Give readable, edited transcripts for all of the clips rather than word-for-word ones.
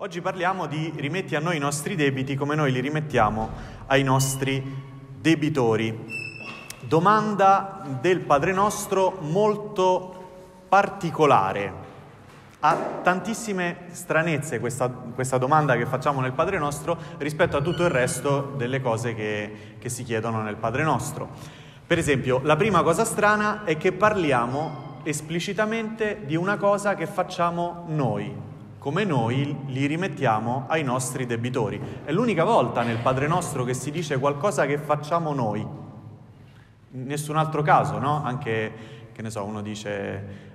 Oggi parliamo di rimetti a noi i nostri debiti come noi li rimettiamo ai nostri debitori. Domanda del Padre Nostro molto particolare. Ha tantissime stranezze questa domanda che facciamo nel Padre Nostro rispetto a tutto il resto delle cose che si chiedono nel Padre Nostro. Per esempio, la prima cosa strana è che parliamo esplicitamente di una cosa che facciamo noi, come noi li rimettiamo ai nostri debitori. È l'unica volta nel Padre Nostro che si dice qualcosa che facciamo noi. In nessun altro caso, no? Anche, che ne so, uno dice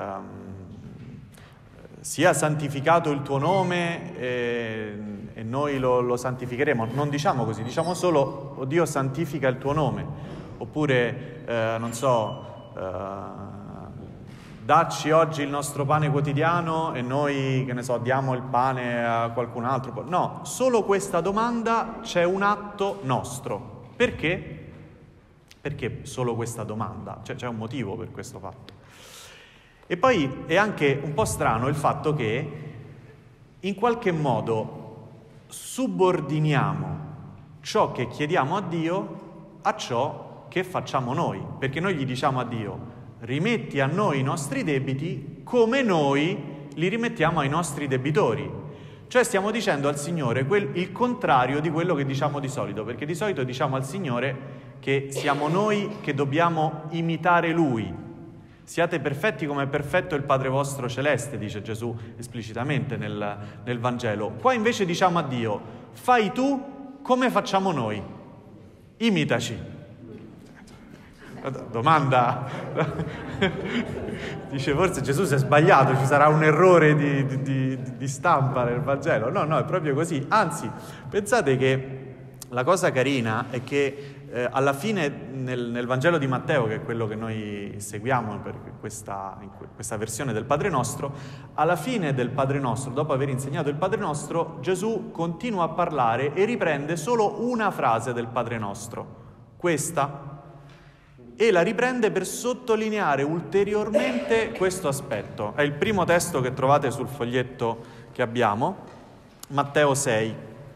sia santificato il tuo nome e noi lo santificheremo. Non diciamo così, diciamo solo "Oh Dio, santifica il tuo nome". Oppure, non so, dacci oggi il nostro pane quotidiano e noi, che ne so, diamo il pane a qualcun altro. No, solo questa domanda c'è un atto nostro. Perché? Perché solo questa domanda? C'è un motivo per questo fatto. E poi è anche un po' strano il fatto che in qualche modo subordiniamo ciò che chiediamo a Dio a ciò che facciamo noi. Perché noi gli diciamo a Dio: rimetti a noi i nostri debiti come noi li rimettiamo ai nostri debitori. Cioè stiamo dicendo al Signore il contrario di quello che diciamo di solito, perché di solito diciamo al Signore che siamo noi che dobbiamo imitare Lui. Siate perfetti come è perfetto il Padre vostro celeste, dice Gesù esplicitamente nel Vangelo. Qua invece diciamo a Dio: fai tu come facciamo noi, imitaci. Domanda, dice forse Gesù si è sbagliato, ci sarà un errore di stampa nel Vangelo. No, è proprio così. Anzi, pensate che la cosa carina è che alla fine nel Vangelo di Matteo, che è quello che noi seguiamo per questa versione del Padre Nostro, alla fine del Padre Nostro, dopo aver insegnato il Padre Nostro, Gesù continua a parlare e riprende solo una frase del Padre Nostro, questa, e la riprende per sottolineare ulteriormente questo aspetto. È il primo testo che trovate sul foglietto che abbiamo, Matteo 6.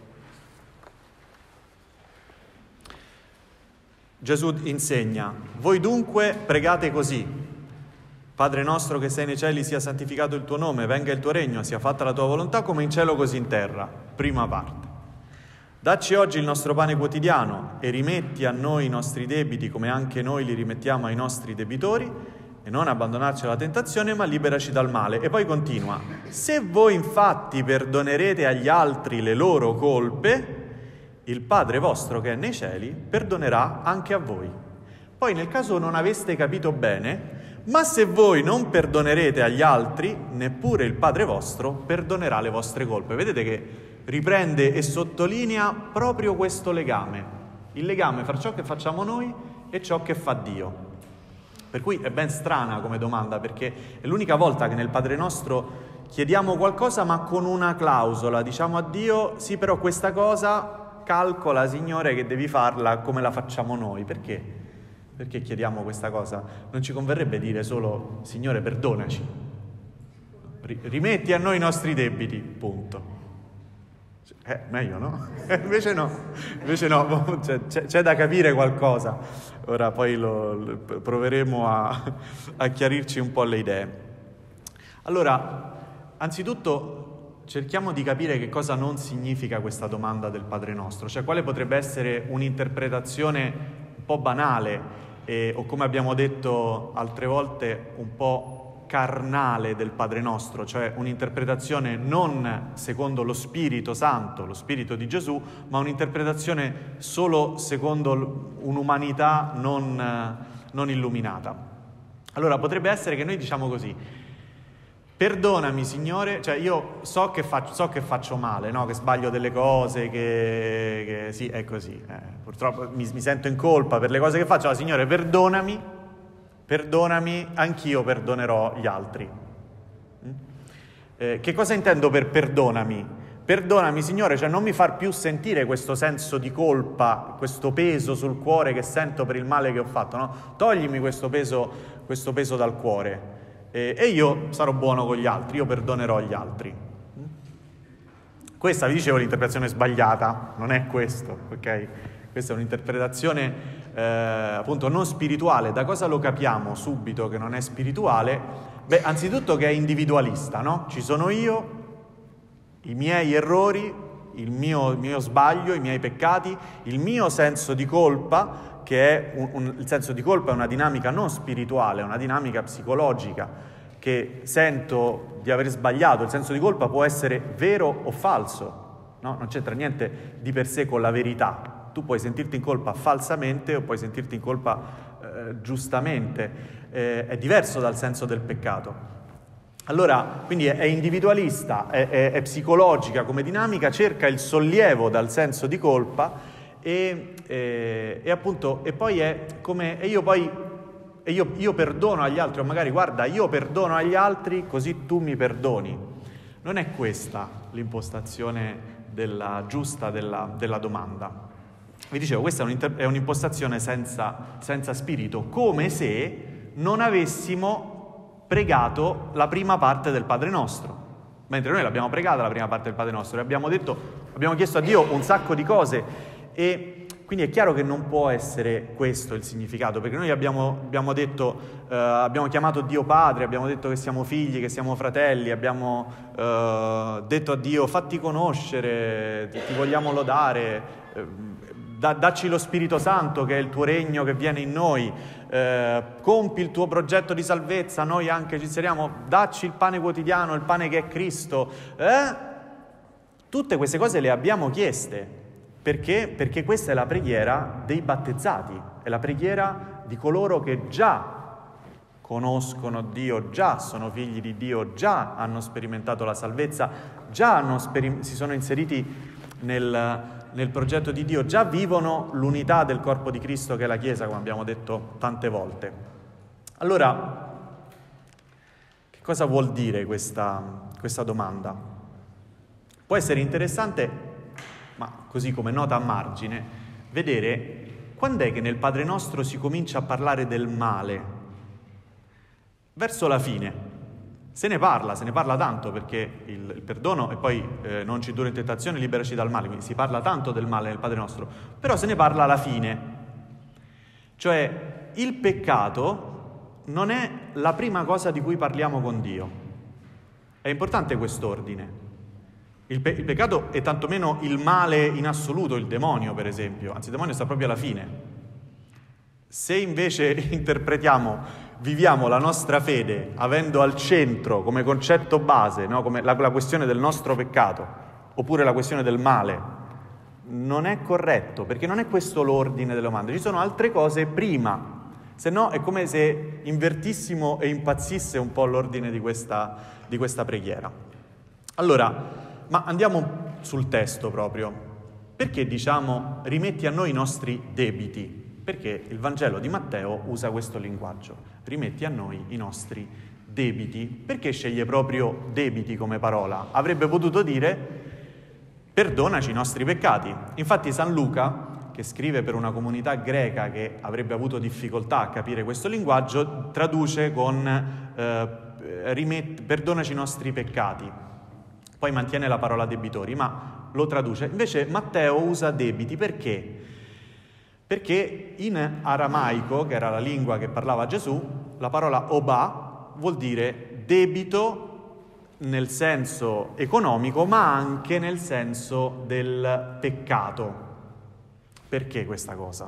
Gesù insegna: voi dunque pregate così: Padre nostro che sei nei cieli, sia santificato il tuo nome, venga il tuo regno, sia fatta la tua volontà come in cielo così in terra. Prima parte. Dacci oggi il nostro pane quotidiano e rimetti a noi i nostri debiti come anche noi li rimettiamo ai nostri debitori, e non abbandonarci alla tentazione ma liberaci dal male. E poi continua: se voi infatti perdonerete agli altri le loro colpe, il Padre vostro che è nei cieli perdonerà anche a voi. Poi nel caso non aveste capito bene: ma se voi non perdonerete agli altri, neppure il Padre vostro perdonerà le vostre colpe. Vedete che riprende e sottolinea proprio questo legame, il legame fra ciò che facciamo noi e ciò che fa Dio. Per cui è ben strana come domanda, perché è l'unica volta che nel Padre Nostro chiediamo qualcosa ma con una clausola. Diciamo a Dio: sì, però questa cosa calcola, Signore, che devi farla come la facciamo noi. Perché? Perché chiediamo questa cosa? Non ci converrebbe dire solo: Signore, perdonaci, rimetti a noi i nostri debiti, punto. Meglio, no? Invece no, c'è da capire qualcosa. Ora poi proveremo a chiarirci un po' le idee. Allora, anzitutto cerchiamo di capire che cosa non significa questa domanda del Padre Nostro, cioè quale potrebbe essere un'interpretazione un po' banale o, come abbiamo detto altre volte, un po' carnale del Padre Nostro, cioè un'interpretazione non secondo lo Spirito Santo, lo Spirito di Gesù, ma un'interpretazione solo secondo un'umanità non illuminata. Allora potrebbe essere che noi diciamo così: perdonami, Signore, cioè io so che faccio male, no? Che sbaglio delle cose, che sì, è così. Purtroppo mi sento in colpa per le cose che faccio. Signore, perdonami, anch'io perdonerò gli altri. Che cosa intendo per perdonami? Perdonami, Signore, cioè non mi far più sentire questo senso di colpa, questo peso sul cuore che sento per il male che ho fatto, no? Toglimi questo peso dal cuore. E io sarò buono con gli altri, io perdonerò gli altri. Questa, vi dicevo, è l'interpretazione sbagliata, non è questo, ok? Questa è un'interpretazione appunto non spirituale. Da cosa lo capiamo subito che non è spirituale? Beh, anzitutto che è individualista, no? Ci sono io, i miei errori, il mio sbaglio, i miei peccati, il mio senso di colpa, che è il senso di colpa è una dinamica non spirituale, è una dinamica psicologica, che sento di aver sbagliato. Il senso di colpa può essere vero o falso, no? Non c'entra niente di per sé con la verità. Tu puoi sentirti in colpa falsamente o puoi sentirti in colpa giustamente, è diverso dal senso del peccato. Allora, quindi è individualista, è psicologica come dinamica, cerca il sollievo dal senso di colpa e appunto, e poi è come, io perdono agli altri, o magari guarda, io perdono agli altri così tu mi perdoni. Non è questa l'impostazione giusta della domanda. Vi dicevo, questa è un'impostazione senza spirito, come se non avessimo pregato la prima parte del Padre Nostro. Mentre noi l'abbiamo pregata la prima parte del Padre Nostro e abbiamo chiesto a Dio un sacco di cose, e quindi è chiaro che non può essere questo il significato, perché noi abbiamo chiamato Dio Padre, abbiamo detto che siamo figli, che siamo fratelli, abbiamo detto a Dio fatti conoscere, ti vogliamo lodare, dacci lo Spirito Santo che è il tuo regno che viene in noi, compi il tuo progetto di salvezza, noi anche ci inseriamo, dacci il pane quotidiano, il pane che è Cristo. Tutte queste cose le abbiamo chieste. Perché? Perché questa è la preghiera dei battezzati, è la preghiera di coloro che già conoscono Dio, già sono figli di Dio, già hanno sperimentato la salvezza, già si sono inseriti nel progetto di Dio, già vivono l'unità del corpo di Cristo che è la Chiesa, come abbiamo detto tante volte. Allora, che cosa vuol dire questa domanda? Può essere interessante, ma così come nota a margine, vedere quando è che nel Padre Nostro si comincia a parlare del male. Verso la fine. Se ne parla tanto, perché il perdono e poi non ci indurre in tentazione, liberaci dal male, quindi si parla tanto del male nel Padre Nostro, però se ne parla alla fine. Cioè, il peccato non è la prima cosa di cui parliamo con Dio. È importante quest'ordine. Il peccato è tantomeno il male in assoluto, il demonio per esempio, anzi il demonio sta proprio alla fine. Se invece viviamo la nostra fede avendo al centro come concetto base, no, come la questione del nostro peccato, oppure la questione del male, non è corretto, perché non è questo l'ordine delle domande, ci sono altre cose prima, se no è come se invertissimo e impazzisse un po' l'ordine di questa preghiera. Allora, ma andiamo sul testo proprio. Perché diciamo rimetti a noi i nostri debiti? Perché il Vangelo di Matteo usa questo linguaggio. Rimetti a noi i nostri debiti. Perché sceglie proprio debiti come parola? Avrebbe potuto dire perdonaci i nostri peccati. Infatti San Luca, che scrive per una comunità greca che avrebbe avuto difficoltà a capire questo linguaggio, traduce con perdonaci i nostri peccati. Poi mantiene la parola debitori, ma lo traduce. Invece Matteo usa debiti, perché? Perché in aramaico, che era la lingua che parlava Gesù, la parola obà vuol dire debito nel senso economico, ma anche nel senso del peccato. Perché questa cosa?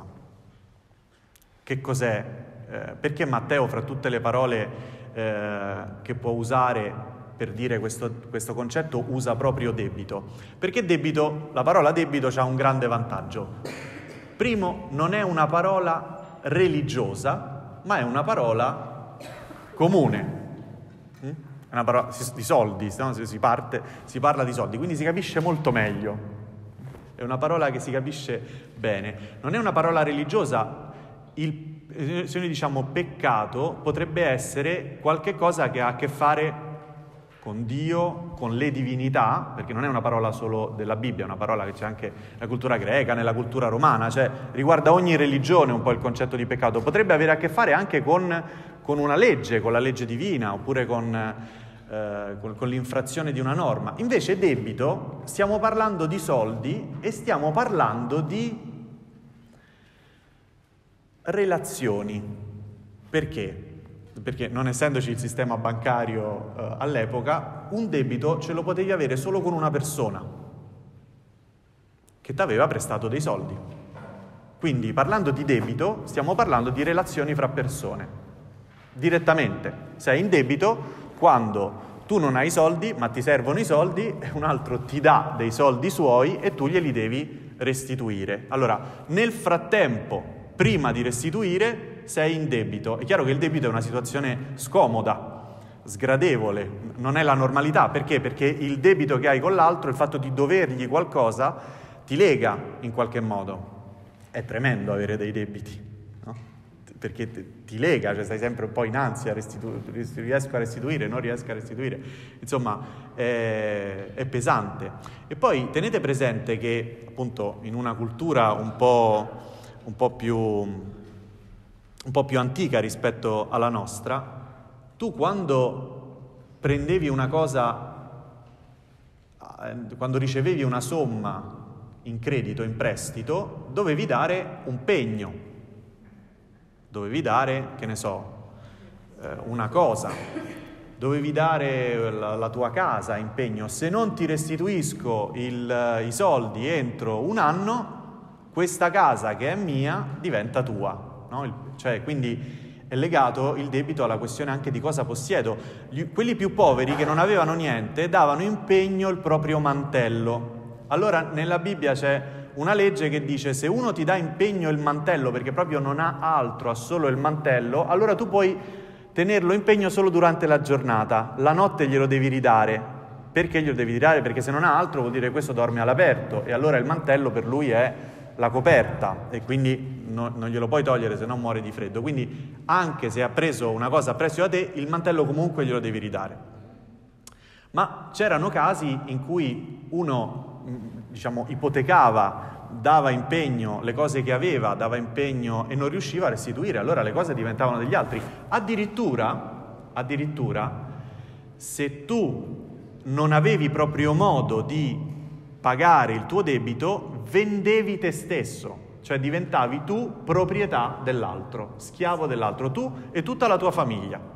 Che cos'è? Perché Matteo, fra tutte le parole che può usare per dire questo concetto, usa proprio debito? Perché la parola debito ha un grande vantaggio. Primo, non è una parola religiosa, ma è una parola comune. È una parola di soldi, no? Si parla di soldi, quindi si capisce molto meglio. È una parola che si capisce bene. Non è una parola religiosa. Se noi diciamo peccato, potrebbe essere qualche cosa che ha a che fare con Dio, con le divinità, perché non è una parola solo della Bibbia, è una parola che c'è anche nella cultura greca, nella cultura romana, cioè riguarda ogni religione un po' il concetto di peccato. Potrebbe avere a che fare anche con una legge, con la legge divina, oppure con con l'infrazione di una norma. Invece debito, stiamo parlando di soldi e stiamo parlando di relazioni. Perché? Perché non essendoci il sistema bancario all'epoca, un debito ce lo potevi avere solo con una persona che ti aveva prestato dei soldi. Quindi parlando di debito stiamo parlando di relazioni fra persone, direttamente. Sei in debito quando tu non hai soldi ma ti servono i soldi e un altro ti dà dei soldi suoi e tu glieli devi restituire. Allora, nel frattempo, prima di restituire, sei in debito. È chiaro che il debito è una situazione scomoda, sgradevole, non è la normalità. Perché? Perché il debito che hai con l'altro, il fatto di dovergli qualcosa, ti lega in qualche modo. È tremendo avere dei debiti, no? Perché ti lega, cioè stai sempre un po' in ansia, riesco a restituire, non riesco a restituire. Insomma, è pesante. E poi tenete presente che, appunto, in una cultura un po' più antica rispetto alla nostra, tu quando prendevi una cosa, quando ricevevi una somma in credito, in prestito, dovevi dare un pegno, dovevi dare, che ne so, una cosa, dovevi dare la tua casa in pegno. Se non ti restituisco i soldi entro un anno, questa casa che è mia diventa tua, no? Cioè, quindi è legato il debito alla questione anche di cosa possiedo. Quelli più poveri che non avevano niente davano in pegno il proprio mantello. Allora nella Bibbia c'è una legge che dice: se uno ti dà in pegno il mantello perché proprio non ha altro, ha solo il mantello, allora tu puoi tenerlo in pegno solo durante la giornata, la notte glielo devi ridare. Perché glielo devi ridare? Perché se non ha altro vuol dire che questo dorme all'aperto e allora il mantello per lui è la coperta e quindi non glielo puoi togliere, se no muore di freddo. Quindi anche se ha preso una cosa a prestito da te, il mantello comunque glielo devi ridare. Ma c'erano casi in cui uno, diciamo, ipotecava, dava impegno le cose che aveva, dava impegno e non riusciva a restituire, allora le cose diventavano degli altri. Addirittura, se tu non avevi proprio modo di pagare il tuo debito, vendevi te stesso, cioè diventavi tu proprietà dell'altro, schiavo dell'altro, tu e tutta la tua famiglia.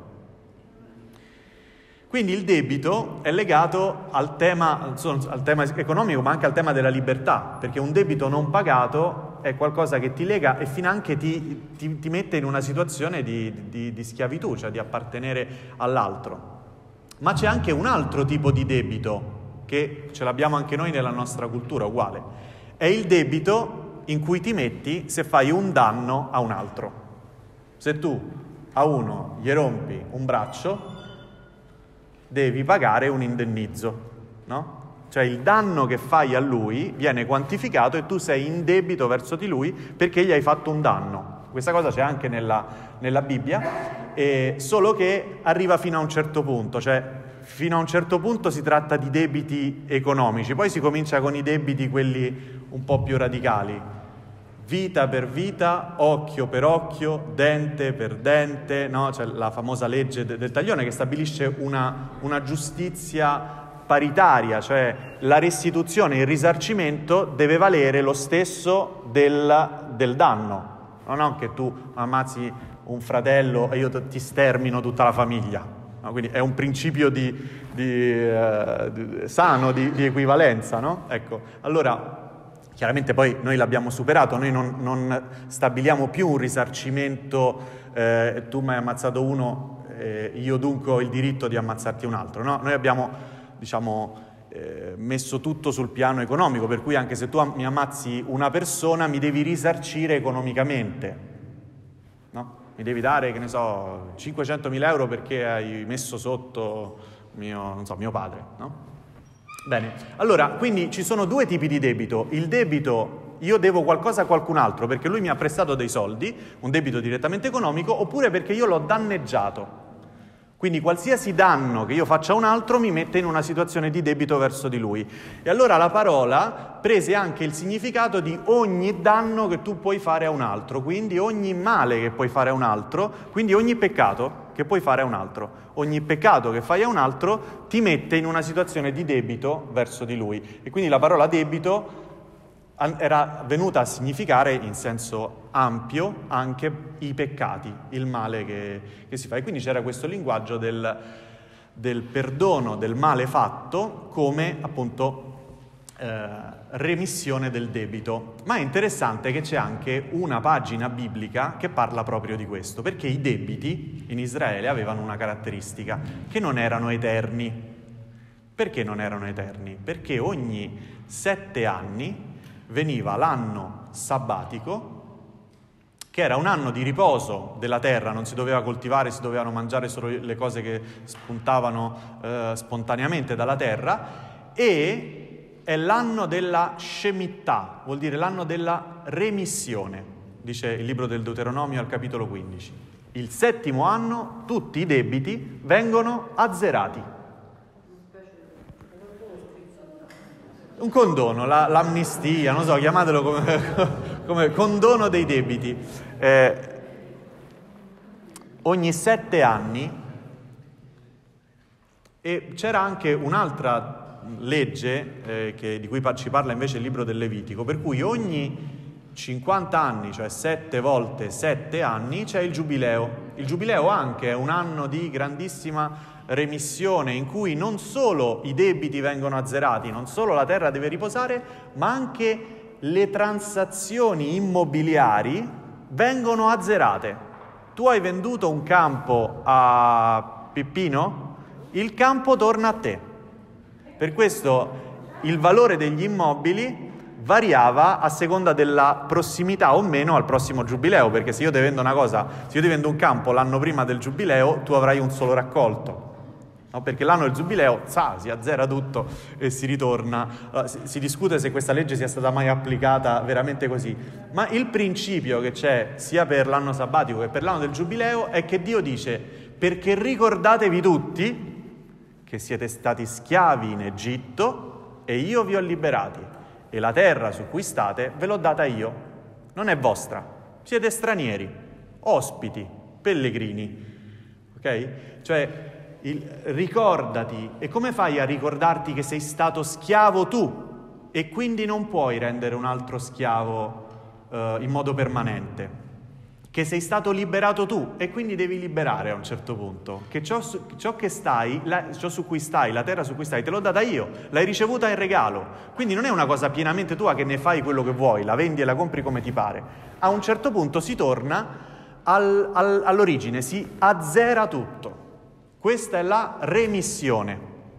Quindi il debito è legato al tema economico, ma anche al tema della libertà, perché un debito non pagato è qualcosa che ti lega e finanche ti mette in una situazione di schiavitù, cioè di appartenere all'altro. Ma c'è anche un altro tipo di debito, che ce l'abbiamo anche noi nella nostra cultura, uguale. È il debito in cui ti metti se fai un danno a un altro. Se tu a uno gli rompi un braccio, devi pagare un indennizzo, no? Cioè il danno che fai a lui viene quantificato e tu sei in debito verso di lui perché gli hai fatto un danno. Questa cosa c'è anche nella Bibbia, solo che arriva fino a un certo punto, cioè fino a un certo punto si tratta di debiti economici, poi si comincia con i debiti quelli un po' più radicali. Vita per vita, occhio per occhio, dente per dente, no? C'è la famosa legge del taglione che stabilisce una giustizia paritaria, cioè la restituzione e il risarcimento deve valere lo stesso del danno. Non che tu ammazzi un fratello e io ti stermino tutta la famiglia. No? Quindi è un principio sano di equivalenza, no? Ecco, allora chiaramente poi noi l'abbiamo superato, noi non stabiliamo più un risarcimento, tu mi hai ammazzato uno, io dunque ho il diritto di ammazzarti un altro, no? Noi abbiamo, diciamo, messo tutto sul piano economico, per cui anche se tu mi ammazzi una persona mi devi risarcire economicamente, no? Mi devi dare, che ne so, 500.000 euro perché hai messo sotto mio padre, no? Bene, allora, quindi ci sono due tipi di debito. Il debito, io devo qualcosa a qualcun altro perché lui mi ha prestato dei soldi, un debito direttamente economico, oppure perché io l'ho danneggiato. Quindi qualsiasi danno che io faccia a un altro mi mette in una situazione di debito verso di lui. E allora la parola prese anche il significato di ogni danno che tu puoi fare a un altro, quindi ogni male che puoi fare a un altro, quindi ogni peccato che puoi fare a un altro. Ogni peccato che fai a un altro ti mette in una situazione di debito verso di lui. E quindi la parola debito era venuta a significare in senso ampio anche i peccati, il male che si fa. E quindi c'era questo linguaggio del perdono del male fatto come appunto remissione del debito. Ma è interessante che c'è anche una pagina biblica che parla proprio di questo, perché i debiti in Israele avevano una caratteristica, che non erano eterni. Perché non erano eterni? Perché ogni 7 anni veniva l'anno sabbatico, che era un anno di riposo della terra, non si doveva coltivare, si dovevano mangiare solo le cose che spuntavano spontaneamente dalla terra, e è l'anno della Shemitah, vuol dire l'anno della remissione, dice il libro del Deuteronomio al capitolo 15. Il 7° anno tutti i debiti vengono azzerati. Un condono, l'amnistia, non so, chiamatelo come condono dei debiti. Ogni 7 anni, e c'era anche un'altra legge di cui ci parla invece il libro del Levitico, per cui ogni 50 anni, cioè 7 volte 7 anni, c'è il Giubileo. Il Giubileo anche è un anno di grandissima remissione in cui non solo i debiti vengono azzerati, non solo la terra deve riposare, ma anche le transazioni immobiliari vengono azzerate. Tu hai venduto un campo a Pippino, il campo torna a te. Per questo il valore degli immobili variava a seconda della prossimità o meno al prossimo giubileo, perché se io ti vendo una cosa, se io ti vendo un campo l'anno prima del giubileo, tu avrai un solo raccolto. No, perché l'anno del giubileo si azzera tutto e si ritorna. Si discute se questa legge sia stata mai applicata veramente così, ma il principio che c'è sia per l'anno sabbatico che per l'anno del giubileo è che Dio dice: perché ricordatevi tutti che siete stati schiavi in Egitto e io vi ho liberati, e la terra su cui state ve l'ho data io, non è vostra, siete stranieri, ospiti, pellegrini. Ok? Cioè, ricordati. E come fai a ricordarti che sei stato schiavo tu e quindi non puoi rendere un altro schiavo in modo permanente? Che sei stato liberato tu e quindi devi liberare a un certo punto, che ciò su cui stai, la terra su cui stai, te l'ho data io, l'hai ricevuta in regalo, quindi non è una cosa pienamente tua che ne fai quello che vuoi, la vendi e la compri come ti pare. A un certo punto si torna all'origine, si azzera tutto. Questa è la remissione.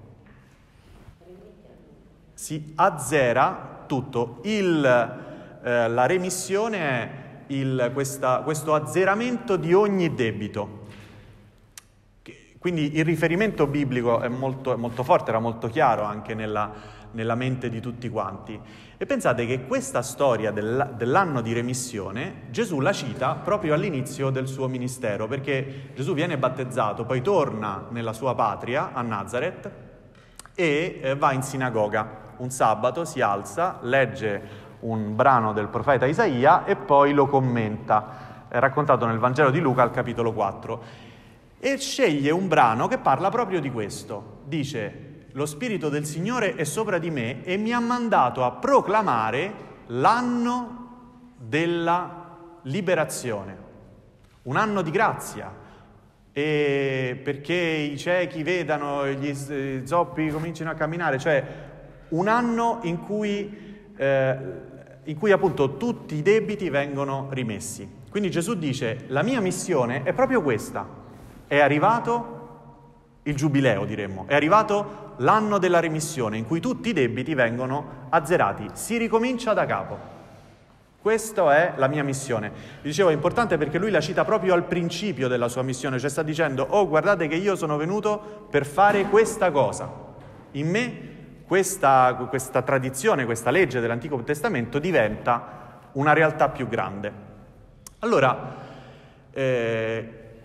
Si azzera tutto. La remissione è questo azzeramento di ogni debito. Quindi il riferimento biblico è molto forte, era molto chiaro anche nella mente di tutti quanti. E pensate che questa storia dell'anno di remissione Gesù la cita proprio all'inizio del suo ministero, perché Gesù viene battezzato, poi torna nella sua patria, a Nazaret, e va in sinagoga. Un sabato si alza, legge un brano del profeta Isaia e poi lo commenta. È raccontato nel Vangelo di Luca al capitolo 4. E sceglie un brano che parla proprio di questo. Dice: lo Spirito del Signore è sopra di me e mi ha mandato a proclamare l'anno della liberazione, un anno di grazia, e perché i ciechi vedano, gli zoppi cominciano a camminare, cioè un anno in cui appunto tutti i debiti vengono rimessi. Quindi Gesù dice: la mia missione è proprio questa, è arrivato il giubileo, diremmo, è arrivato l'anno della remissione in cui tutti i debiti vengono azzerati, si ricomincia da capo. Questa è la mia missione. Vi dicevo, è importante perché lui la cita proprio al principio della sua missione, cioè sta dicendo: oh, guardate che io sono venuto per fare questa cosa. In me questa tradizione, questa legge dell'Antico Testamento diventa una realtà più grande. Allora,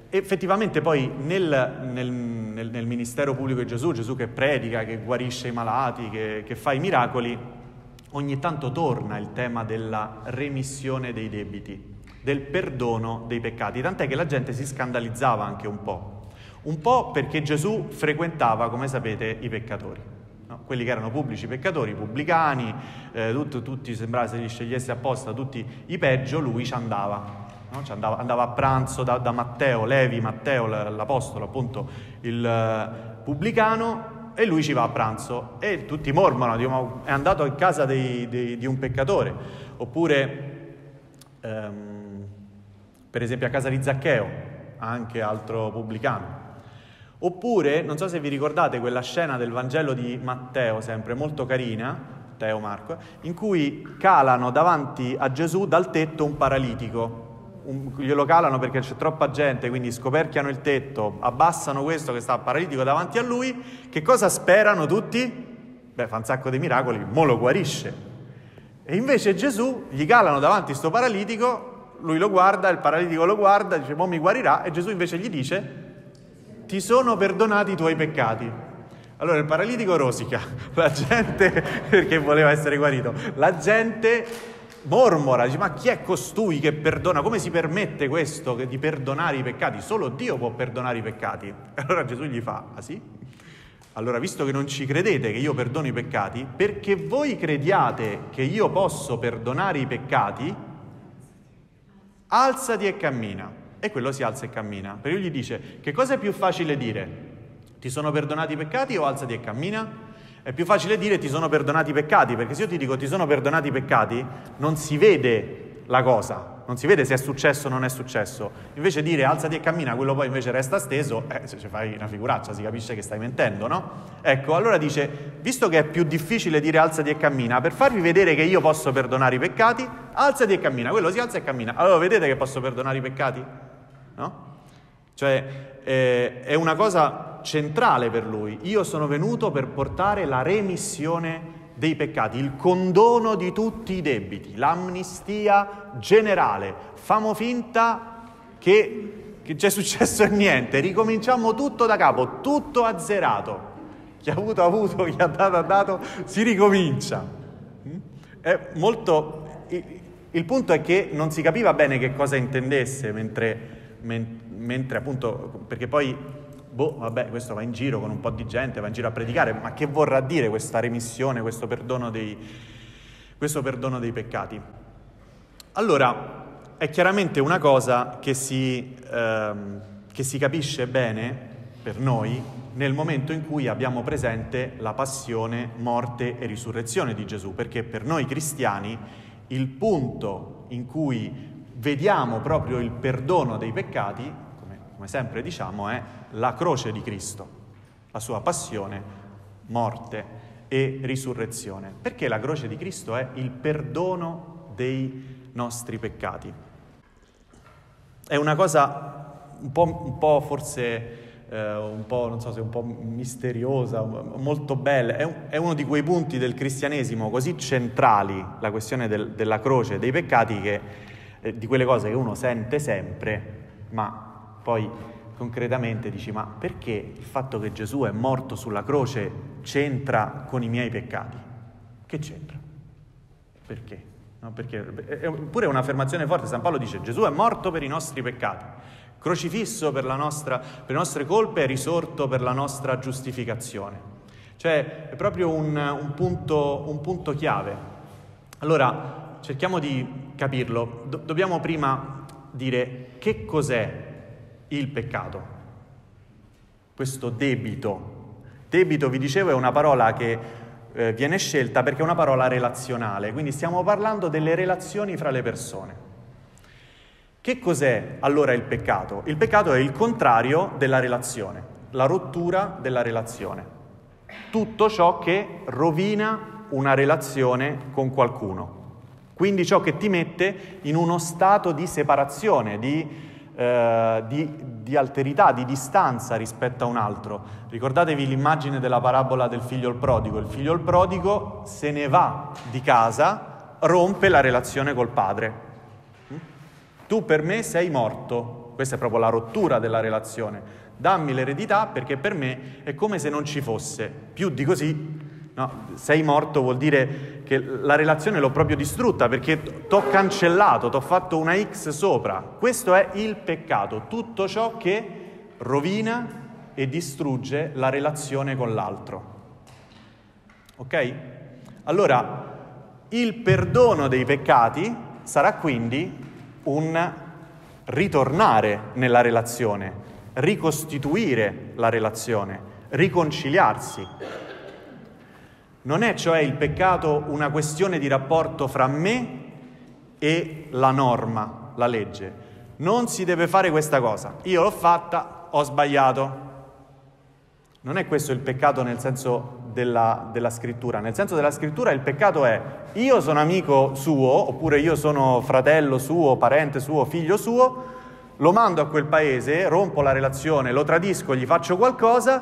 effettivamente poi nel ministero pubblico di Gesù che predica, che guarisce i malati, che fa i miracoli, ogni tanto torna il tema della remissione dei debiti, del perdono dei peccati, tant'è che la gente si scandalizzava anche un po' perché Gesù frequentava, come sapete, i peccatori, no? Quelli che erano pubblici peccatori, pubblicani, tutti sembrava se li scegliesse apposta, tutti i peggio, lui ci andava. No? Andava a pranzo da Matteo, Levi, Matteo, l'apostolo, appunto, il pubblicano, e lui ci va a pranzo. E tutti mormorano, dicono, è andato in casa di un peccatore. Oppure, per esempio, a casa di Zaccheo, anche altro pubblicano. Oppure, non so se vi ricordate quella scena del Vangelo di Matteo, sempre molto carina, Matteo, Marco, in cui calano davanti a Gesù dal tetto un paralitico. Glielo calano perché c'è troppa gente, quindi scoperchiano il tetto, abbassano questo che sta paralitico davanti a lui. Che cosa sperano tutti? Beh, fa un sacco di miracoli, mo lo guarisce. E invece Gesù gli calano davanti sto paralitico, lui lo guarda, il paralitico lo guarda, dice mo mi guarirà, e Gesù invece gli dice ti sono perdonati i tuoi peccati. Allora il paralitico rosica, la gente, perché voleva essere guarito, la gente mormora, dice ma chi è costui che perdona? Come si permette questo di perdonare i peccati? Solo Dio può perdonare i peccati. Allora Gesù gli fa, ah sì? Allora, visto che non ci credete che io perdono i peccati, perché voi crediate che io posso perdonare i peccati, alzati e cammina. E quello si alza e cammina. Perché lui gli dice, che cosa è più facile dire? Ti sono perdonati i peccati o alzati e cammina? È più facile dire ti sono perdonati i peccati, perché se io ti dico ti sono perdonati i peccati, non si vede la cosa, non si vede se è successo o non è successo. Invece dire alzati e cammina, quello poi invece resta steso, se ci fai una figuraccia si capisce che stai mentendo, no? Ecco, allora dice, visto che è più difficile dire alzati e cammina, per farvi vedere che io posso perdonare i peccati, alzati e cammina, quello si alza e cammina. Allora vedete che posso perdonare i peccati? No? Cioè è una cosa centrale per lui. Io sono venuto per portare la remissione dei peccati, il condono di tutti i debiti, l'amnistia generale. Famo finta che c'è successo niente, ricominciamo tutto da capo, tutto azzerato. Chi ha avuto, chi ha dato, si ricomincia. È molto... Il punto è che non si capiva bene che cosa intendesse mentre appunto, perché poi, vabbè, questo va in giro con un po' di gente, va in giro a predicare, ma che vorrà dire questa remissione, questo perdono dei peccati? Allora, è chiaramente una cosa che si capisce bene per noi nel momento in cui abbiamo presente la passione, morte e risurrezione di Gesù, perché per noi cristiani il punto in cui vediamo proprio il perdono dei peccati, come sempre diciamo, è la croce di Cristo, la sua passione, morte e risurrezione. Perché la croce di Cristo è il perdono dei nostri peccati. È una cosa un po' forse, non so se un po' misteriosa, molto bella. È uno di quei punti del cristianesimo così centrali, la questione della croce dei peccati, che di quelle cose che uno sente sempre, ma poi concretamente dici, ma perché il fatto che Gesù è morto sulla croce c'entra con i miei peccati? Che c'entra? Perché? No, perché pure è un'affermazione forte. San Paolo dice, Gesù è morto per i nostri peccati, crocifisso per le nostre colpe e risorto per la nostra giustificazione. Cioè è proprio un punto chiave. Allora, cerchiamo di capirlo. Dobbiamo prima dire che cos'è il peccato, questo debito. Debito, vi dicevo, è una parola che viene scelta perché è una parola relazionale, quindi stiamo parlando delle relazioni fra le persone. Che cos'è allora il peccato? Il peccato è il contrario della relazione, la rottura della relazione, tutto ciò che rovina una relazione con qualcuno, quindi ciò che ti mette in uno stato di separazione, di alterità, di distanza rispetto a un altro. Ricordatevi l'immagine della parabola del figlio il prodigo. Il figlio il prodigo se ne va di casa, rompe la relazione col padre. Tu per me sei morto, Questa è proprio la rottura della relazione. Dammi l'eredità perché per me è come se non ci fosse. Più di così, no, sei morto vuol dire che la relazione l'ho proprio distrutta perché t'ho cancellato, t'ho fatto una X sopra. Questo è il peccato, tutto ciò che rovina e distrugge la relazione con l'altro. Ok? Allora, il perdono dei peccati sarà quindi un ritornare nella relazione, ricostituire la relazione, riconciliarsi. Non è cioè il peccato una questione di rapporto fra me e la norma, la legge. Non si deve fare questa cosa. Io l'ho fatta, ho sbagliato. Non è questo il peccato nel senso della scrittura. Nel senso della scrittura il peccato è: io sono amico suo, oppure io sono fratello suo, parente suo, figlio suo, lo mando a quel paese, rompo la relazione, lo tradisco, gli faccio qualcosa.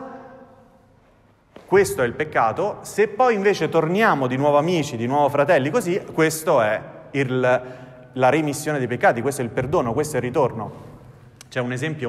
Questo è il peccato. Se poi invece torniamo di nuovo amici, di nuovo fratelli, così, questo è la remissione dei peccati, questo è il perdono, questo è il ritorno. C'è un esempio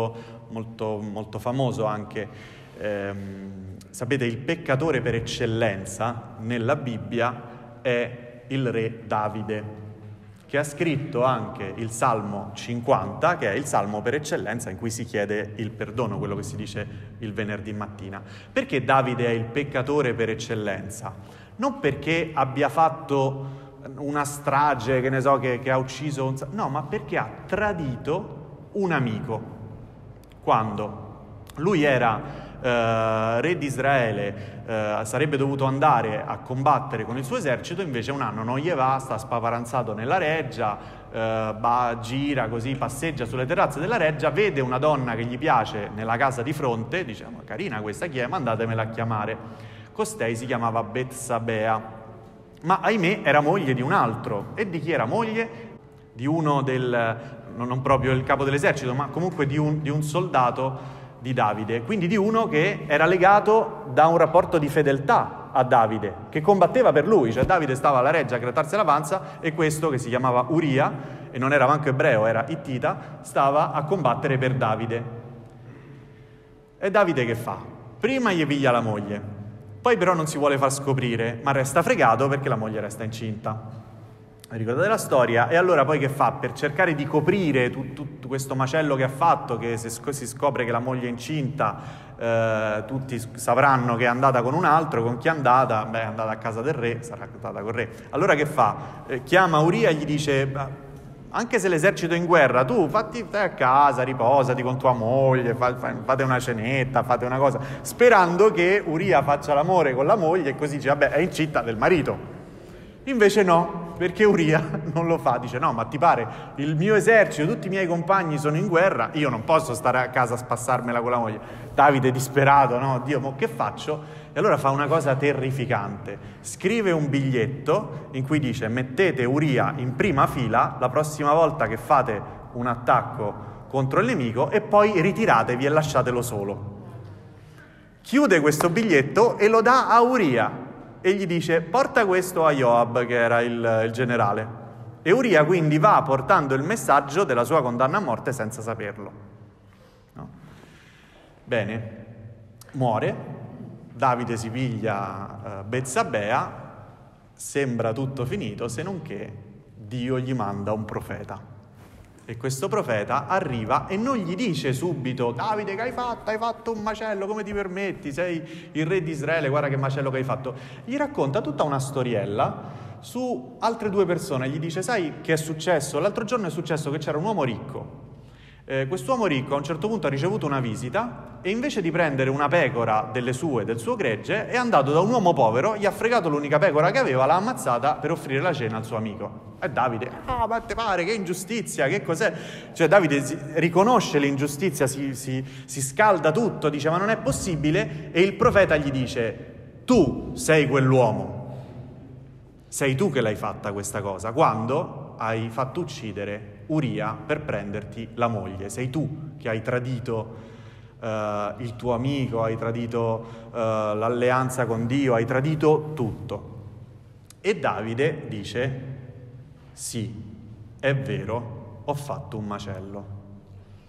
molto famoso anche. Sapete, il peccatore per eccellenza nella Bibbia è il re Davide, che ha scritto anche il Salmo 50, che è il salmo per eccellenza in cui si chiede il perdono, quello che si dice il venerdì mattina. Perché Davide è il peccatore per eccellenza? Non perché abbia fatto una strage, che ne so, che ha ucciso no, ma perché ha tradito un amico. Quando lui era re di Israele, sarebbe dovuto andare a combattere con il suo esercito, invece un anno non gli va, sta spaparanzato nella reggia, gira così, passeggia sulle terrazze della reggia, vede una donna che gli piace nella casa di fronte, dice: ma carina questa chi è? Mandatemela a chiamare. Costei si chiamava Betsabea, ma ahimè era moglie di un altro. E di chi era moglie? Di uno non proprio il capo dell'esercito, ma comunque di un soldato di Davide, quindi di uno che era legato da un rapporto di fedeltà a Davide, che combatteva per lui. Cioè Davide stava alla reggia a grattarsi la panza e questo, che si chiamava Uria, e non era manco ebreo, era ittita, stava a combattere per Davide. E Davide che fa? Prima gli piglia la moglie, poi però non si vuole far scoprire, ma resta fregato perché la moglie resta incinta. Ricordate la storia? E allora poi che fa? Per cercare di coprire tutto questo macello che ha fatto, che se si scopre che la moglie è incinta, tutti sapranno che è andata con un altro. Con chi è andata? Beh, è andata a casa del re, sarà andata col re. Allora che fa? Chiama Uria e gli dice: anche se l'esercito è in guerra, tu stai a casa, riposati con tua moglie, fate una cenetta, fate una cosa, sperando che Uria faccia l'amore con la moglie e così dice: vabbè, è incinta del marito. Invece no, perché Uria non lo fa, dice: no, ma ti pare, il mio esercito, tutti i miei compagni sono in guerra, io non posso stare a casa a spassarmela con la moglie. Davide disperato, no, Dio, ma che faccio? E allora fa una cosa terrificante, scrive un biglietto in cui dice: mettete Uria in prima fila la prossima volta che fate un attacco contro il nemico e poi ritiratevi e lasciatelo solo. Chiude questo biglietto e lo dà a Uria. E gli dice: porta questo a Joab, che era il generale. E Uria quindi va portando il messaggio della sua condanna a morte senza saperlo. No? Bene, muore, Davide si piglia Betsabea, sembra tutto finito, se non che Dio gli manda un profeta. E questo profeta arriva e non gli dice subito: Davide, che hai fatto? Hai fatto un macello, come ti permetti? Sei il re di Israele, guarda che macello che hai fatto. Gli racconta tutta una storiella su altre due persone. Gli dice: sai che è successo? L'altro giorno è successo che c'era un uomo ricco. Quest'uomo ricco a un certo punto ha ricevuto una visita e invece di prendere una pecora del suo gregge è andato da un uomo povero, gli ha fregato l'unica pecora che aveva, l'ha ammazzata per offrire la cena al suo amico. E Davide: ma te pare, che ingiustizia, che cos'è? Cioè Davide riconosce l'ingiustizia, si scalda tutto, dice: ma non è possibile. E il profeta gli dice: tu sei quell'uomo, sei tu che l'hai fatta questa cosa, quando hai fatto uccidere Uria per prenderti la moglie. Sei tu che hai tradito il tuo amico, hai tradito l'alleanza con Dio, hai tradito tutto. E Davide dice: sì, è vero, ho fatto un macello.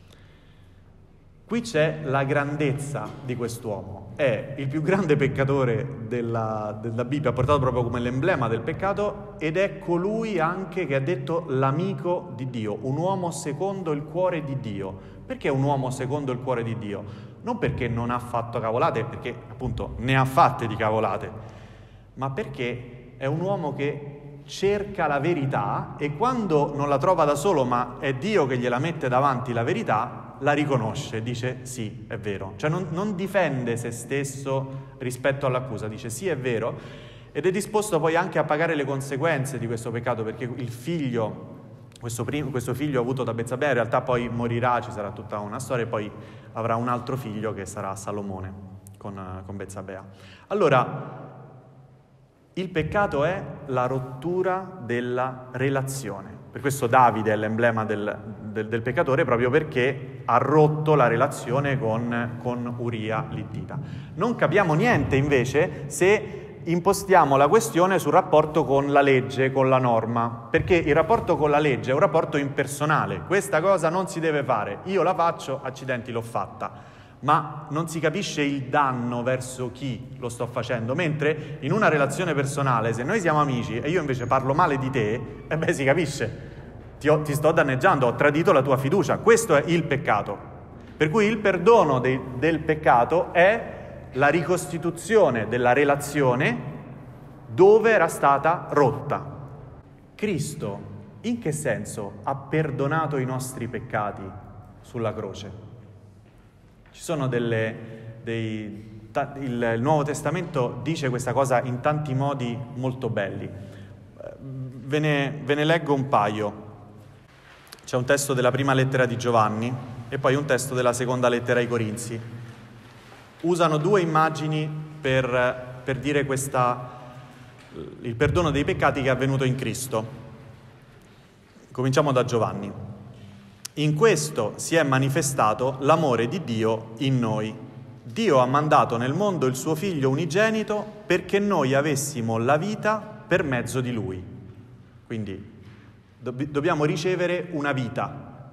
Qui c'è la grandezza di quest'uomo. È il più grande peccatore della Bibbia, portato proprio come l'emblema del peccato, ed è colui anche che ha detto l'amico di Dio, un uomo secondo il cuore di Dio. Perché un uomo secondo il cuore di Dio? Non perché non ha fatto cavolate, perché appunto ne ha fatte di cavolate, ma perché è un uomo che cerca la verità e quando non la trova da solo, ma è Dio che gliela mette davanti la verità, la riconosce, dice sì, è vero. Cioè non difende se stesso rispetto all'accusa, dice sì, è vero, ed è disposto poi anche a pagare le conseguenze di questo peccato, perché il figlio, questo figlio avuto da Betsabea in realtà poi morirà, ci sarà tutta una storia, e poi avrà un altro figlio che sarà Salomone con Betsabea. Allora, il peccato è la rottura della relazione. Per questo Davide è l'emblema del peccatore, proprio perché ha rotto la relazione con Uria l'Ittita. Non capiamo niente invece se impostiamo la questione sul rapporto con la legge, con la norma, perché il rapporto con la legge è un rapporto impersonale. Questa cosa non si deve fare, io la faccio, accidenti, l'ho fatta. Ma non si capisce il danno verso chi lo sto facendo, mentre in una relazione personale, se noi siamo amici e io invece parlo male di te, si capisce, ti sto danneggiando, ho tradito la tua fiducia, questo è il peccato. Per cui il perdono del peccato è la ricostituzione della relazione dove era stata rotta. Cristo, in che senso ha perdonato i nostri peccati sulla croce? Ci sono il Nuovo Testamento dice questa cosa in tanti modi molto belli. Ve ne leggo un paio. C'è un testo della prima lettera di Giovanni e poi un testo della seconda lettera ai Corinzi. Usano due immagini per dire il perdono dei peccati che è avvenuto in Cristo. Cominciamo da Giovanni. In questo si è manifestato l'amore di Dio in noi. Dio ha mandato nel mondo il suo Figlio unigenito perché noi avessimo la vita per mezzo di Lui. Quindi dobbiamo ricevere una vita.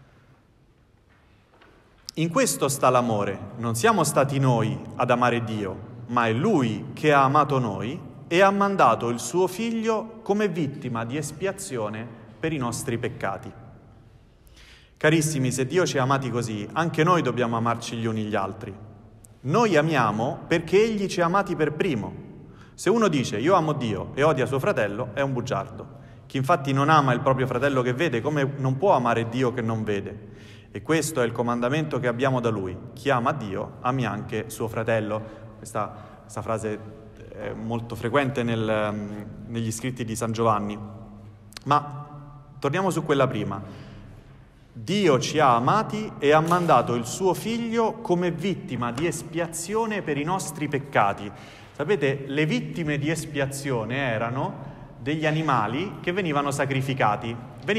In questo sta l'amore. Non siamo stati noi ad amare Dio, ma è Lui che ha amato noi e ha mandato il suo Figlio come vittima di espiazione per i nostri peccati. Carissimi, se Dio ci ha amati così, anche noi dobbiamo amarci gli uni gli altri. Noi amiamo perché Egli ci ha amati per primo. Se uno dice io amo Dio e odia suo fratello, è un bugiardo. Chi infatti non ama il proprio fratello che vede, come non può amare Dio che non vede? E questo è il comandamento che abbiamo da Lui. Chi ama Dio, ami anche suo fratello. Questa frase è molto frequente negli scritti di San Giovanni. Ma torniamo su quella prima. Dio ci ha amati e ha mandato il suo Figlio come vittima di espiazione per i nostri peccati. Sapete, le vittime di espiazione erano degli animali che venivano sacrificati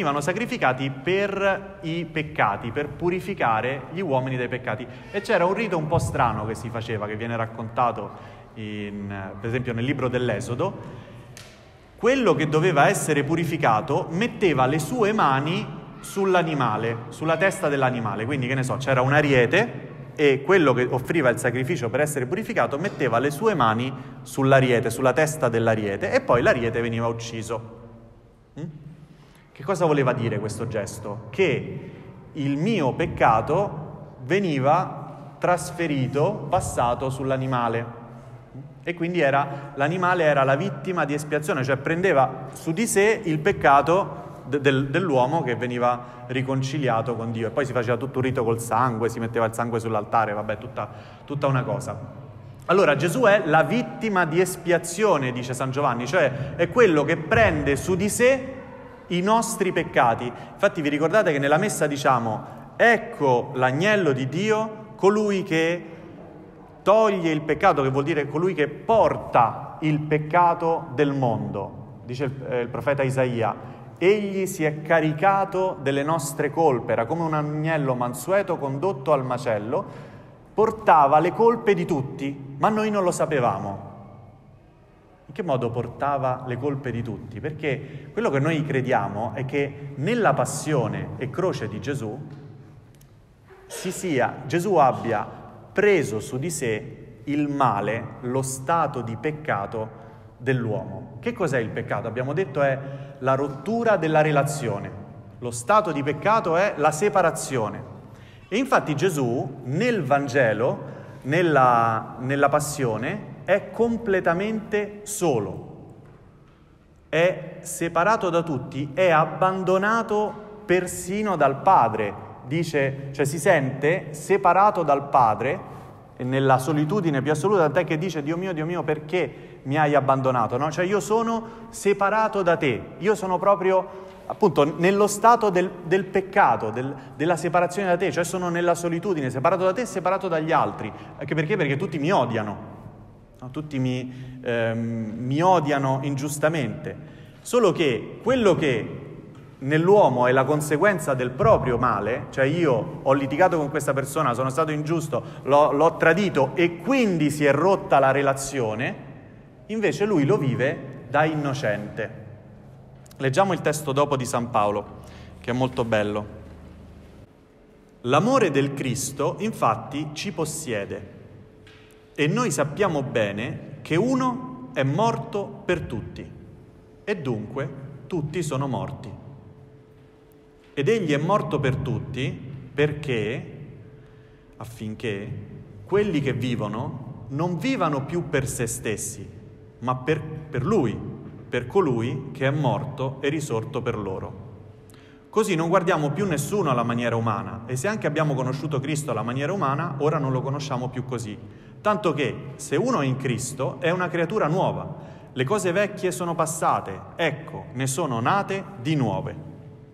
per i peccati, per purificare gli uomini dai peccati. E c'era un rito un po' strano che si faceva, che viene raccontato per esempio nel libro dell'Esodo. Quello che doveva essere purificato metteva le sue mani sull'animale, sulla testa dell'animale, quindi che ne so, c'era un ariete e quello che offriva il sacrificio per essere purificato metteva le sue mani sull'ariete, sulla testa dell'ariete e poi l'ariete veniva ucciso. Che cosa voleva dire questo gesto? Che il mio peccato veniva trasferito, passato sull'animale e quindi l'animale era la vittima di espiazione, cioè prendeva su di sé il peccato dell'uomo che veniva riconciliato con Dio. E poi si faceva tutto un rito col sangue, si metteva il sangue sull'altare, tutta una cosa. Allora Gesù è la vittima di espiazione, dice San Giovanni, cioè è quello che prende su di sé i nostri peccati. Infatti vi ricordate che nella messa diciamo ecco l'agnello di Dio, colui che toglie il peccato, che vuol dire colui che porta il peccato del mondo, dice il profeta Isaia. Egli si è caricato delle nostre colpe, era come un agnello mansueto condotto al macello, portava le colpe di tutti, ma noi non lo sapevamo. In che modo portava le colpe di tutti? Perché quello che noi crediamo è che nella passione e croce di Gesù Gesù abbia preso su di sé il male, lo stato di peccato dell'uomo. Che cos'è il peccato? Abbiamo detto è la rottura della relazione. Lo stato di peccato è la separazione. E infatti Gesù nel Vangelo, nella passione, è completamente solo. È separato da tutti, è abbandonato persino dal Padre. Dice, cioè si sente separato dal Padre e nella solitudine più assoluta, tant'è che dice: Dio mio, perché mi hai abbandonato? No? Cioè io sono separato da te, io sono proprio appunto nello stato del peccato, della separazione da te, cioè sono nella solitudine, separato da te e separato dagli altri. Anche perché? Perché tutti mi odiano, no? Tutti mi odiano ingiustamente. Solo che quello che nell'uomo è la conseguenza del proprio male, cioè io ho litigato con questa persona, sono stato ingiusto, l'ho tradito e quindi si è rotta la relazione, invece lui lo vive da innocente. Leggiamo il testo dopo di San Paolo, che è molto bello. L'amore del Cristo, infatti, ci possiede e noi sappiamo bene che uno è morto per tutti e dunque tutti sono morti. Ed egli è morto per tutti affinché quelli che vivono non vivano più per se stessi, ma per Lui, per colui che è morto e risorto per loro. Così non guardiamo più nessuno alla maniera umana, e se anche abbiamo conosciuto Cristo alla maniera umana, ora non lo conosciamo più così. Tanto che, se uno è in Cristo, è una creatura nuova. Le cose vecchie sono passate, ecco, ne sono nate di nuove.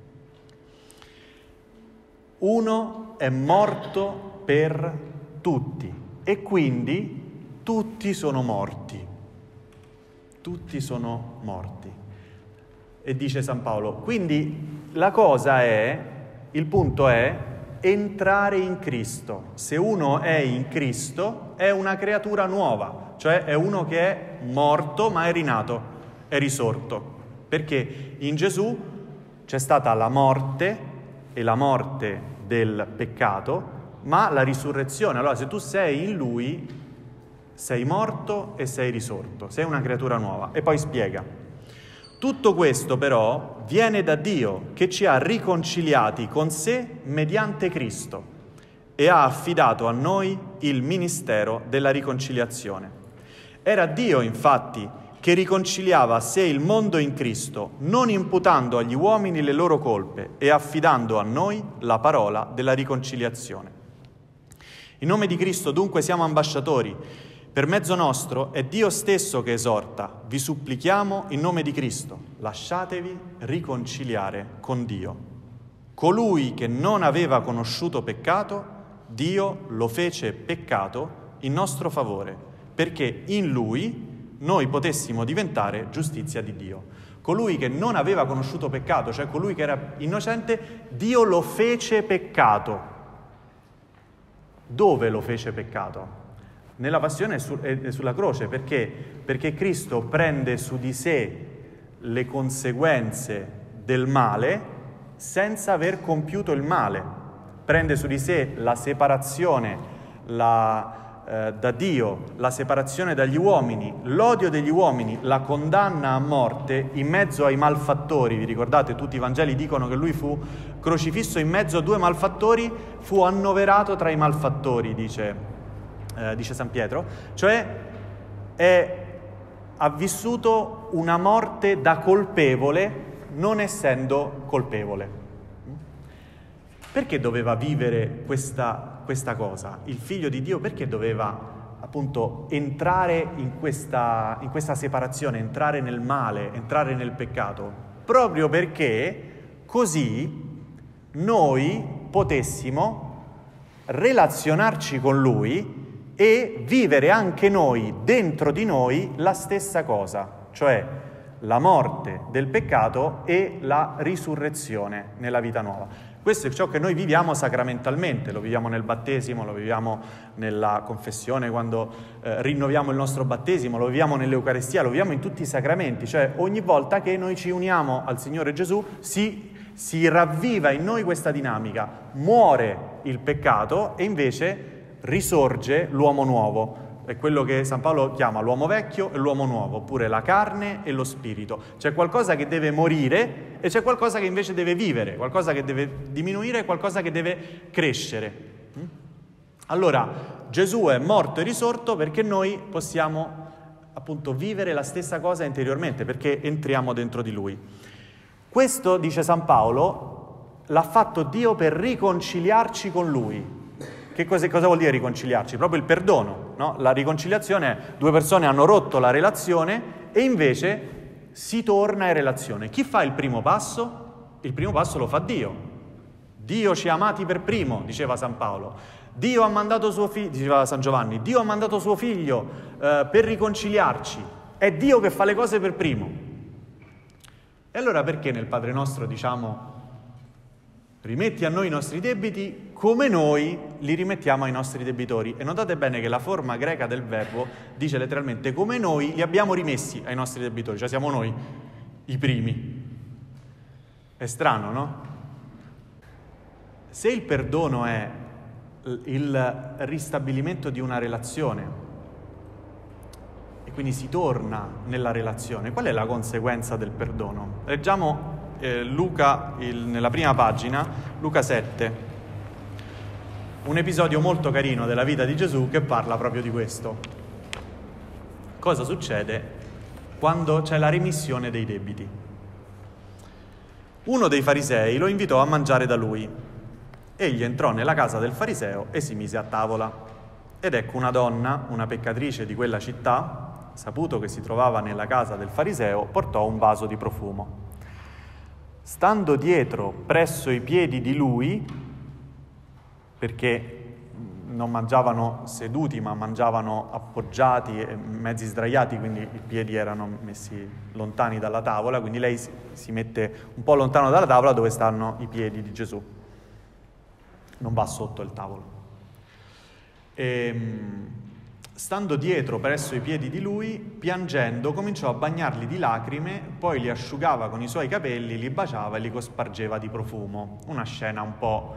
Uno è morto per tutti e quindi tutti sono morti. Tutti sono morti. E dice San Paolo, quindi il punto è entrare in Cristo. Se uno è in Cristo è una creatura nuova, cioè è uno che è morto ma è rinato, è risorto. Perché in Gesù c'è stata la morte e la morte del peccato, ma la risurrezione. Allora se tu sei in Lui, sei morto e sei risorto, sei una creatura nuova. E poi spiega. Tutto questo però viene da Dio che ci ha riconciliati con sé mediante Cristo e ha affidato a noi il ministero della riconciliazione. Era Dio infatti che riconciliava a sé il mondo in Cristo, non imputando agli uomini le loro colpe e affidando a noi la parola della riconciliazione. In nome di Cristo dunque siamo ambasciatori. Per mezzo nostro è Dio stesso che esorta. Vi supplichiamo in nome di Cristo, lasciatevi riconciliare con Dio. Colui che non aveva conosciuto peccato, Dio lo fece peccato in nostro favore, perché in Lui noi potessimo diventare giustizia di Dio. Colui che non aveva conosciuto peccato, cioè colui che era innocente, Dio lo fece peccato. Dove lo fece peccato? Nella passione e sulla croce. Perché? Perché Cristo prende su di sé le conseguenze del male senza aver compiuto il male. Prende su di sé la separazione da Dio, la separazione dagli uomini, l'odio degli uomini, la condanna a morte in mezzo ai malfattori. Vi ricordate? Tutti i Vangeli dicono che lui fu crocifisso in mezzo a due malfattori, fu annoverato tra i malfattori, dice San Pietro, cioè ha vissuto una morte da colpevole non essendo colpevole. Perché doveva vivere questa cosa? Il Figlio di Dio perché doveva appunto entrare in questa separazione, entrare nel male, entrare nel peccato? Proprio perché così noi potessimo relazionarci con Lui e vivere anche noi, dentro di noi, la stessa cosa, cioè la morte del peccato e la risurrezione nella vita nuova. Questo è ciò che noi viviamo sacramentalmente, lo viviamo nel battesimo, lo viviamo nella confessione, quando rinnoviamo il nostro battesimo, lo viviamo nell'Eucaristia, lo viviamo in tutti i sacramenti, cioè ogni volta che noi ci uniamo al Signore Gesù si si ravviva in noi questa dinamica, muore il peccato e invece risorge l'uomo nuovo. È quello che San Paolo chiama l'uomo vecchio e l'uomo nuovo, oppure la carne e lo spirito. C'è qualcosa che deve morire e c'è qualcosa che invece deve vivere, qualcosa che deve diminuire e qualcosa che deve crescere. Allora, Gesù è morto e risorto perché noi possiamo appunto vivere la stessa cosa interiormente, perché entriamo dentro di Lui. Questo, dice San Paolo, l'ha fatto Dio per riconciliarci con Lui. Cosa vuol dire riconciliarci? Proprio il perdono, no? La riconciliazione è due persone hanno rotto la relazione e invece si torna in relazione. Chi fa il primo passo? Il primo passo lo fa Dio. Dio ci ha amati per primo, diceva San Paolo. Dio ha mandato suo figlio, diceva San Giovanni, Dio ha mandato suo figlio per riconciliarci. È Dio che fa le cose per primo. E allora perché nel Padre Nostro diciamo rimetti a noi i nostri debiti come noi li rimettiamo ai nostri debitori? E notate bene che la forma greca del verbo dice letteralmente come noi li abbiamo rimessi ai nostri debitori, cioè siamo noi i primi. È strano, no? Se il perdono è il ristabilimento di una relazione e quindi si torna nella relazione, qual è la conseguenza del perdono? Leggiamo Luca, nella prima pagina, Luca 7, un episodio molto carino della vita di Gesù che parla proprio di questo. Cosa succede quando c'è la remissione dei debiti? Uno dei farisei lo invitò a mangiare da lui. Egli entrò nella casa del fariseo e si mise a tavola. Ed ecco una donna, una peccatrice di quella città, saputo che si trovava nella casa del fariseo, portò un vaso di profumo. Stando dietro presso i piedi di lui, perché non mangiavano seduti ma mangiavano appoggiati e mezzi sdraiati, quindi i piedi erano messi lontani dalla tavola, quindi lei si mette un po' lontano dalla tavola dove stanno i piedi di Gesù, non va sotto il tavolo. Stando dietro presso i piedi di lui, piangendo, cominciò a bagnarli di lacrime, poi li asciugava con i suoi capelli, li baciava e li cospargeva di profumo. Una scena un po'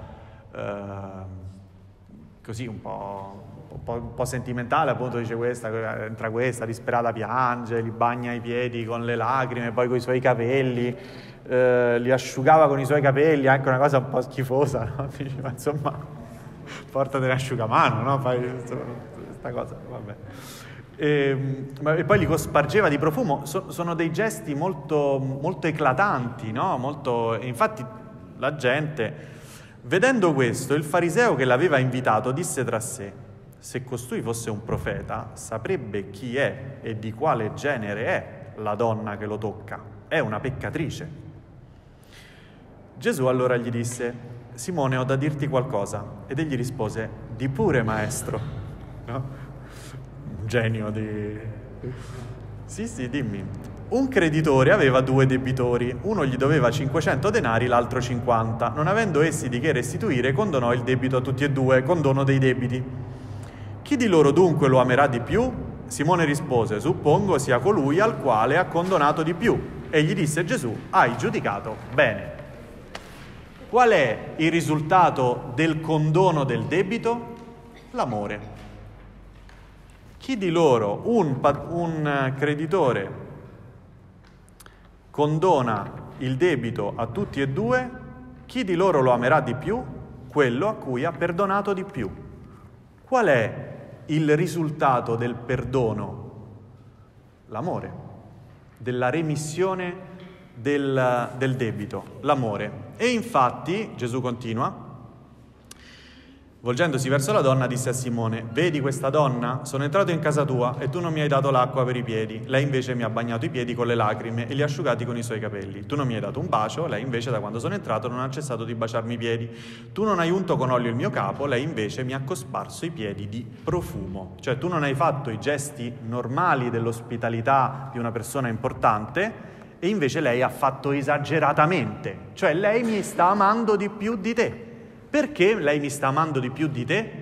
così, un po' sentimentale, appunto, dice questa, entra questa, disperata, piange, li bagna i piedi con le lacrime, poi con i suoi capelli, li asciugava con i suoi capelli, anche una cosa un po' schifosa, no? Dice, ma insomma, portate l'asciugamano, no? Fai questa cosa, vabbè. E poi li cospargeva di profumo. Sono dei gesti molto, molto eclatanti, no? Infatti la gente, vedendo questo, il fariseo che l'aveva invitato disse tra sé: se costui fosse un profeta, saprebbe chi è e di quale genere è la donna che lo tocca. È una peccatrice. Gesù allora gli disse: Simone, ho da dirti qualcosa. Ed egli rispose: di pure, maestro. No? Un genio di... Sì, dimmi. Un creditore aveva 2 debitori, uno gli doveva 500 denari, l'altro 50. Non avendo essi di che restituire, condonò il debito a tutti e 2, condono dei debiti. Chi di loro dunque lo amerà di più? Simone rispose: suppongo sia colui al quale ha condonato di più. E gli disse Gesù: hai giudicato bene. Qual è il risultato del condono del debito? L'amore. Chi di loro, un creditore, condona il debito a tutti e 2, chi di loro lo amerà di più? Quello a cui ha perdonato di più. Qual è il risultato del perdono? L'amore, della remissione del debito, l'amore. E infatti, Gesù continua, volgendosi verso la donna, disse a Simone: vedi questa donna? Sono entrato in casa tua e tu non mi hai dato l'acqua per i piedi. Lei invece mi ha bagnato i piedi con le lacrime e li ha asciugati con i suoi capelli. Tu non mi hai dato un bacio, lei invece da quando sono entrato non ha cessato di baciarmi i piedi. Tu non hai unto con olio il mio capo, lei invece mi ha cosparso i piedi di profumo. Cioè tu non hai fatto i gesti normali dell'ospitalità di una persona importante e invece lei ha fatto esageratamente. Cioè lei mi sta amando di più di te. Perché lei mi sta amando di più di te?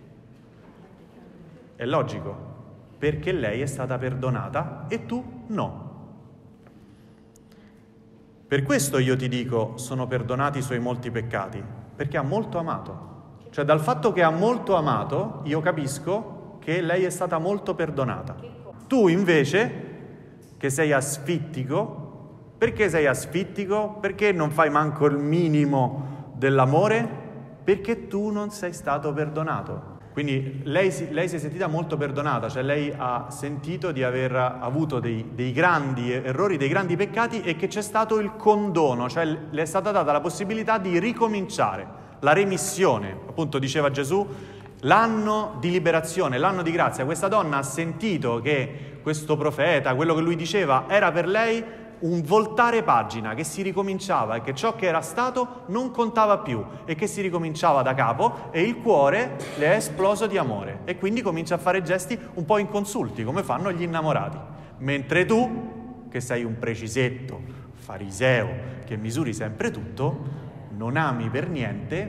È logico, perché lei è stata perdonata e tu no. Per questo io ti dico, sono perdonati i suoi molti peccati, perché ha molto amato. Cioè dal fatto che ha molto amato, io capisco che lei è stata molto perdonata. Tu invece, che sei asfittico, perché sei asfittico? Perché non fai manco il minimo dell'amore? Perché tu non sei stato perdonato. Quindi lei si è sentita molto perdonata, cioè lei ha sentito di aver avuto dei grandi errori, dei grandi peccati e che c'è stato il condono, cioè le è stata data la possibilità di ricominciare, la remissione. Appunto diceva Gesù, l'anno di liberazione, l'anno di grazia. Questa donna ha sentito che questo profeta, quello che lui diceva, era per lei un voltare pagina, che si ricominciava e che ciò che era stato non contava più e che si ricominciava da capo, e il cuore le è esploso di amore e quindi comincia a fare gesti un po' inconsulti come fanno gli innamorati. Mentre tu, che sei un precisetto, fariseo, che misuri sempre tutto, non ami per niente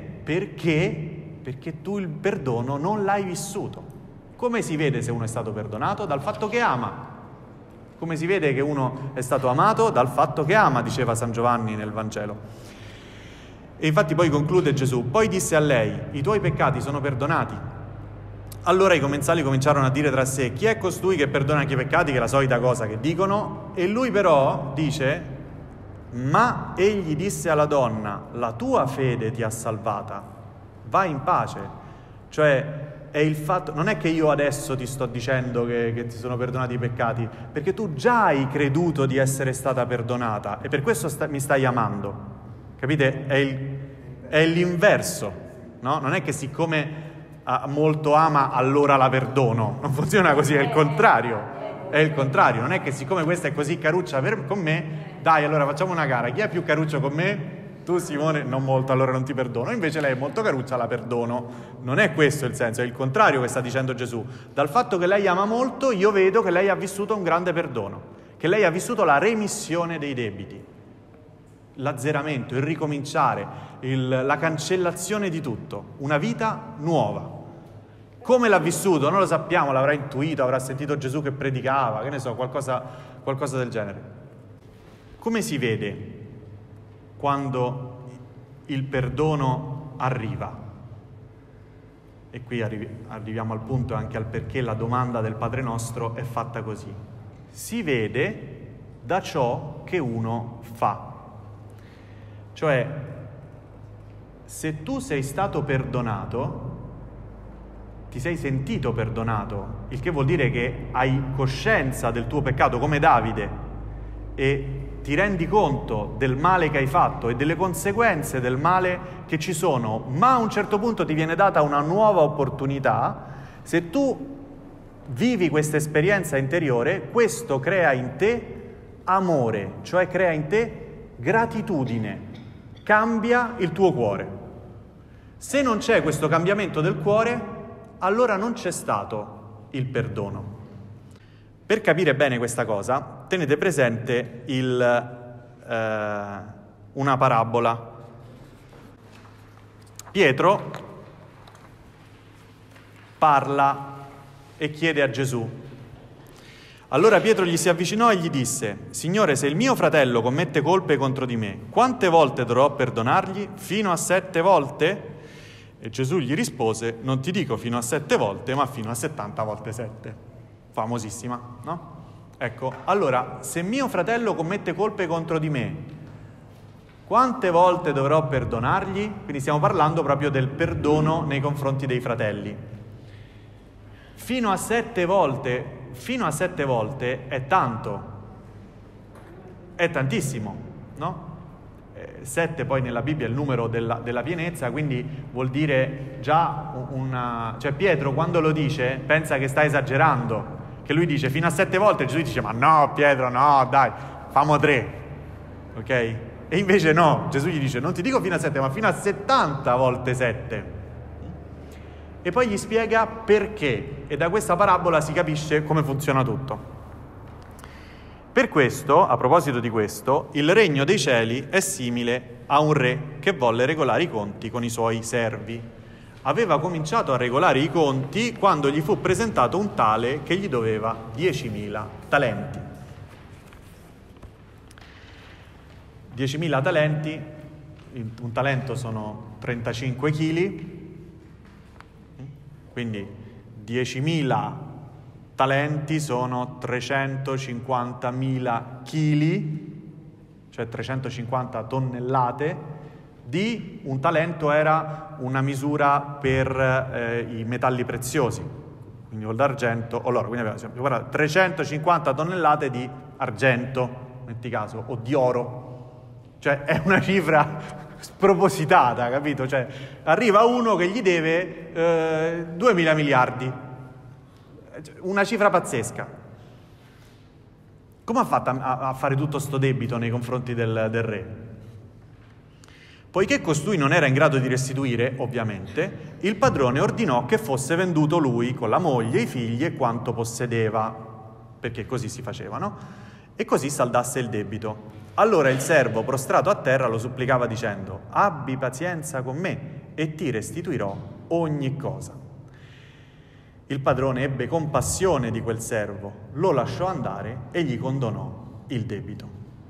perché tu il perdono non l'hai vissuto. Come si vede se uno è stato perdonato? Dal fatto che ama. Come si vede che uno è stato amato? Dal fatto che ama, diceva San Giovanni nel Vangelo. E infatti poi conclude Gesù, poi disse a lei, i tuoi peccati sono perdonati. Allora i commensali cominciarono a dire tra sé, chi è costui che perdona anche i peccati, che è la solita cosa che dicono, e lui però dice, ma egli disse alla donna, la tua fede ti ha salvata, vai in pace. Cioè, è il fatto, non è che io adesso ti sto dicendo che ti sono perdonati i peccati, perché tu già hai creduto di essere stata perdonata e per questo mi stai amando. Capite? È l'inverso, no? Non è che siccome molto ama allora la perdono, non funziona così, è il contrario. È il contrario, non è che siccome questa è così caruccia con me, dai allora facciamo una gara, chi è più caruccio con me? Tu Simone non molto, allora non ti perdono, invece lei è molto caruccia, la perdono. Non è questo il senso, è il contrario che sta dicendo Gesù. Dal fatto che lei ama molto, io vedo che lei ha vissuto un grande perdono, che lei ha vissuto la remissione dei debiti, l'azzeramento, il ricominciare, la cancellazione di tutto, una vita nuova. Come l'ha vissuto? Non lo sappiamo, l'avrà intuito, avrà sentito Gesù che predicava, che ne so, qualcosa del genere. Come si vede quando il perdono arriva? E qui arriviamo al punto anche al perché la domanda del Padre Nostro è fatta così. Si vede da ciò che uno fa. Cioè, se tu sei stato perdonato, ti sei sentito perdonato, il che vuol dire che hai coscienza del tuo peccato come Davide e ti rendi conto del male che hai fatto e delle conseguenze del male che ci sono, ma a un certo punto ti viene data una nuova opportunità. Se tu vivi questa esperienza interiore, questo crea in te amore, cioè crea in te gratitudine, cambia il tuo cuore. Se non c'è questo cambiamento del cuore, allora non c'è stato il perdono. Per capire bene questa cosa, tenete presente una parabola. Pietro parla e chiede a Gesù. Allora Pietro gli si avvicinò e gli disse: Signore, se il mio fratello commette colpe contro di me, quante volte dovrò perdonargli? Fino a 7 volte? E Gesù gli rispose: non ti dico fino a 7 volte, ma fino a 70 volte 7. Famosissima, no? Ecco, allora, se mio fratello commette colpe contro di me, quante volte dovrò perdonargli? Quindi stiamo parlando proprio del perdono nei confronti dei fratelli. Fino a 7 volte è tanto, è tantissimo, no? 7 poi nella Bibbia è il numero della pienezza, quindi vuol dire già cioè Pietro quando lo dice pensa che sta esagerando, che lui dice fino a 7 volte, Gesù dice ma no Pietro, no dai, famo 3, ok? E invece no, Gesù gli dice non ti dico fino a 7 ma fino a 70 volte 7. E poi gli spiega perché, e da questa parabola si capisce come funziona tutto. Per questo, a proposito di questo, il regno dei cieli è simile a un re che volle regolare i conti con i suoi servi. Aveva cominciato a regolare i conti quando gli fu presentato un tale che gli doveva 10.000 talenti. 10.000 talenti, un talento sono 35 kg, quindi 10.000 talenti sono 350.000 kg, cioè 350 tonnellate, di un talento era una misura per i metalli preziosi, quindi o d'argento o l'oro, quindi guarda, 350 tonnellate di argento, metti caso, o di oro, cioè è una cifra spropositata, capito? Cioè arriva uno che gli deve 2.000 miliardi, una cifra pazzesca. Come ha fatto a fare tutto sto debito nei confronti del re? Poiché costui non era in grado di restituire, ovviamente, il padrone ordinò che fosse venduto lui con la moglie, i figli e quanto possedeva, perché così si faceva, no? E così saldasse il debito. Allora il servo, prostrato a terra, lo supplicava dicendo: abbi pazienza con me e ti restituirò ogni cosa. Il padrone ebbe compassione di quel servo, lo lasciò andare e gli condonò il debito.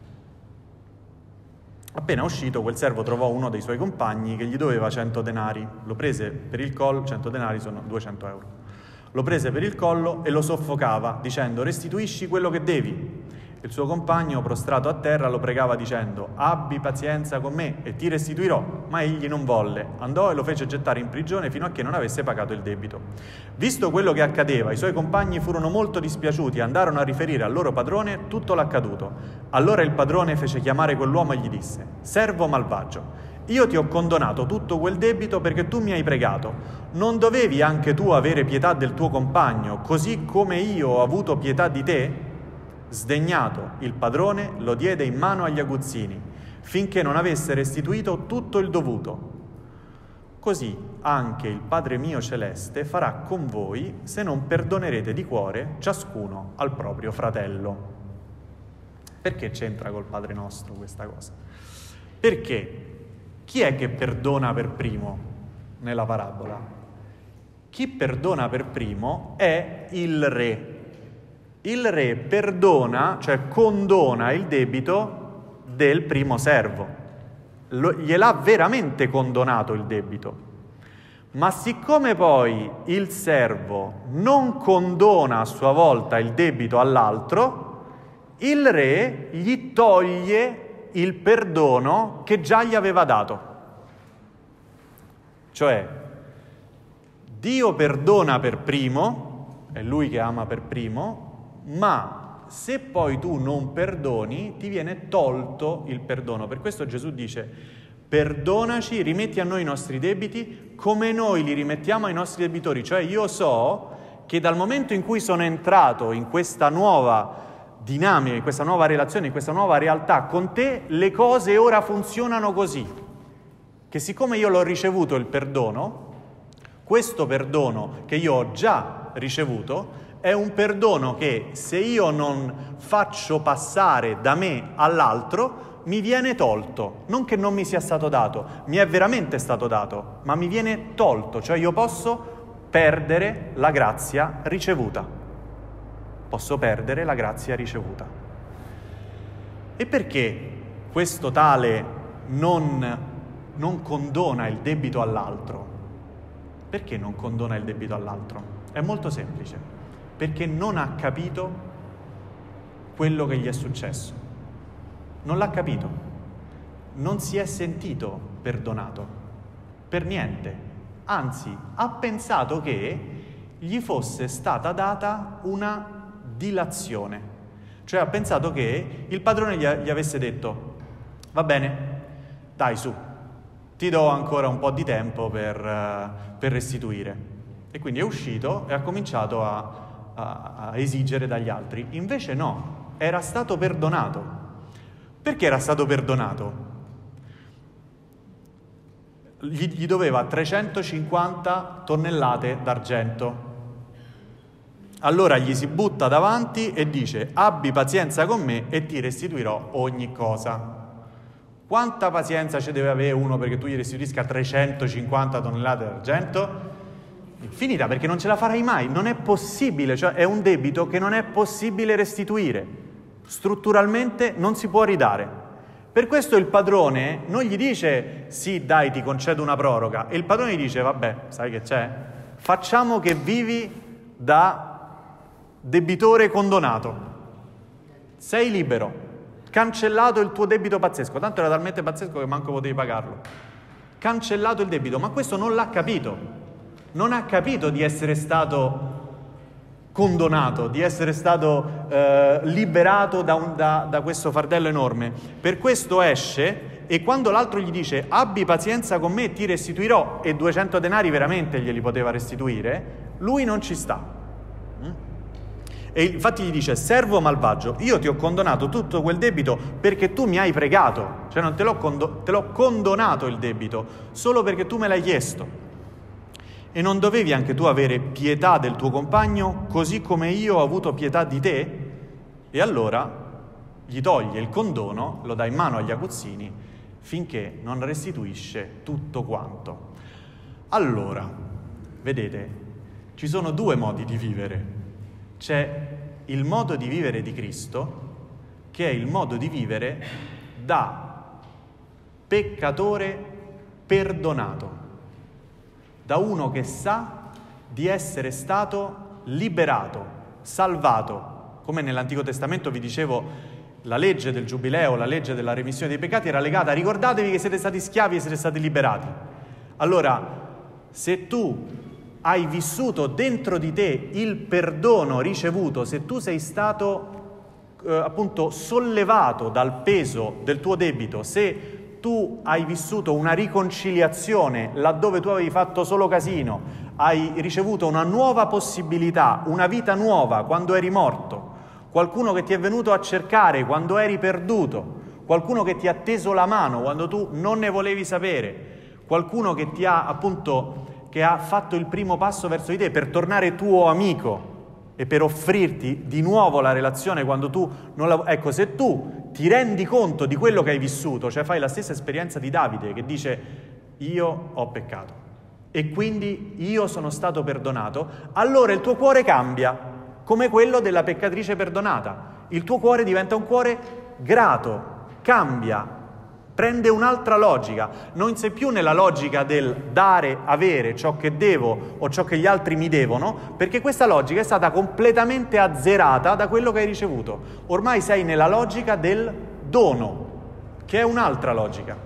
Appena uscito, quel servo trovò uno dei suoi compagni che gli doveva 100 denari. Lo prese per il collo, 100 denari sono 200 euro. Lo prese per il collo e lo soffocava, dicendo: restituisci quello che devi. Il suo compagno, prostrato a terra, lo pregava dicendo: abbi pazienza con me e ti restituirò. Ma egli non volle. Andò e lo fece gettare in prigione fino a che non avesse pagato il debito. Visto quello che accadeva, i suoi compagni furono molto dispiaciuti e andarono a riferire al loro padrone tutto l'accaduto. Allora il padrone fece chiamare quell'uomo e gli disse: servo malvagio, io ti ho condonato tutto quel debito perché tu mi hai pregato. Non dovevi anche tu avere pietà del tuo compagno, così come io ho avuto pietà di te? Sdegnato, il padrone lo diede in mano agli aguzzini, finché non avesse restituito tutto il dovuto. Così anche il Padre mio celeste farà con voi se non perdonerete di cuore ciascuno al proprio fratello. Perché c'entra col Padre nostro questa cosa? Perché chi è che perdona per primo nella parabola? Chi perdona per primo è il re. Il re perdona, cioè condona il debito del primo servo. Gliel'ha veramente condonato il debito. Ma siccome poi il servo non condona a sua volta il debito all'altro, il re gli toglie il perdono che già gli aveva dato. Cioè, Dio perdona per primo, è Lui che ama per primo, ma se poi tu non perdoni, ti viene tolto il perdono. Per questo Gesù dice: perdonaci, rimetti a noi i nostri debiti come noi li rimettiamo ai nostri debitori. Cioè io so che dal momento in cui sono entrato in questa nuova dinamica, in questa nuova relazione, in questa nuova realtà con te, le cose ora funzionano così. Che siccome io l'ho ricevuto il perdono, questo perdono che io ho già ricevuto, è un perdono che se io non faccio passare da me all'altro, mi viene tolto. Non che non mi sia stato dato, mi è veramente stato dato, ma mi viene tolto. Cioè io posso perdere la grazia ricevuta. Posso perdere la grazia ricevuta. E perché questo tale non condona il debito all'altro? Perché non condona il debito all'altro? È molto semplice. Perché non ha capito quello che gli è successo. Non l'ha capito. Non si è sentito perdonato. Per niente. Anzi, ha pensato che gli fosse stata data una dilazione. Cioè ha pensato che il padrone gli avesse detto: va bene, dai su, ti do ancora un po' di tempo per restituire. E quindi è uscito e ha cominciato a esigere dagli altri. Invece no, era stato perdonato. Perché era stato perdonato? Gli doveva 350 tonnellate d'argento. Allora gli si butta davanti e dice: abbi pazienza con me e ti restituirò ogni cosa. Quanta pazienza ci deve avere uno perché tu gli restituisca 350 tonnellate d'argento? Infinita, perché non ce la farai mai, non è possibile, cioè è un debito che non è possibile restituire, strutturalmente non si può ridare. Per questo il padrone non gli dice sì dai ti concedo una proroga, e il padrone gli dice vabbè, sai che c'è? Facciamo che vivi da debitore condonato, sei libero, cancellato il tuo debito pazzesco, tanto era talmente pazzesco che manco potevi pagarlo, cancellato il debito. Ma questo non l'ha capito, non ha capito di essere stato condonato, di essere stato liberato da questo fardello enorme. Per questo esce, e quando l'altro gli dice abbi pazienza con me, ti restituirò, e 200 denari veramente glieli poteva restituire, lui non ci sta. E infatti gli dice: servo malvagio, io ti ho condonato tutto quel debito perché tu mi hai pregato, cioè non te l'ho condonato il debito solo perché tu me l'hai chiesto. E non dovevi anche tu avere pietà del tuo compagno, così come io ho avuto pietà di te? E allora gli toglie il condono, lo dà in mano agli aguzzini, finché non restituisce tutto quanto. Allora, vedete, ci sono due modi di vivere. C'è il modo di vivere di Cristo, che è il modo di vivere da peccatore perdonato, da uno che sa di essere stato liberato, salvato. Come nell'Antico Testamento vi dicevo, la legge del Giubileo, la legge della remissione dei peccati era legata a ricordatevi che siete stati schiavi e siete stati liberati. Allora, se tu hai vissuto dentro di te il perdono ricevuto, se tu sei stato appunto sollevato dal peso del tuo debito, se tu hai vissuto una riconciliazione laddove tu avevi fatto solo casino, hai ricevuto una nuova possibilità, una vita nuova quando eri morto, qualcuno che ti è venuto a cercare quando eri perduto, qualcuno che ti ha teso la mano quando tu non ne volevi sapere, qualcuno che ti ha appunto che ha fatto il primo passo verso di te per tornare tuo amico e per offrirti di nuovo la relazione quando tu non la... Ecco, se tu ti rendi conto di quello che hai vissuto, cioè fai la stessa esperienza di Davide che dice io ho peccato e quindi io sono stato perdonato, allora il tuo cuore cambia come quello della peccatrice perdonata. Il tuo cuore diventa un cuore grato, cambia, prende un'altra logica, non sei più nella logica del dare, avere ciò che devo o ciò che gli altri mi devono, perché questa logica è stata completamente azzerata da quello che hai ricevuto. Ormai sei nella logica del dono, che è un'altra logica.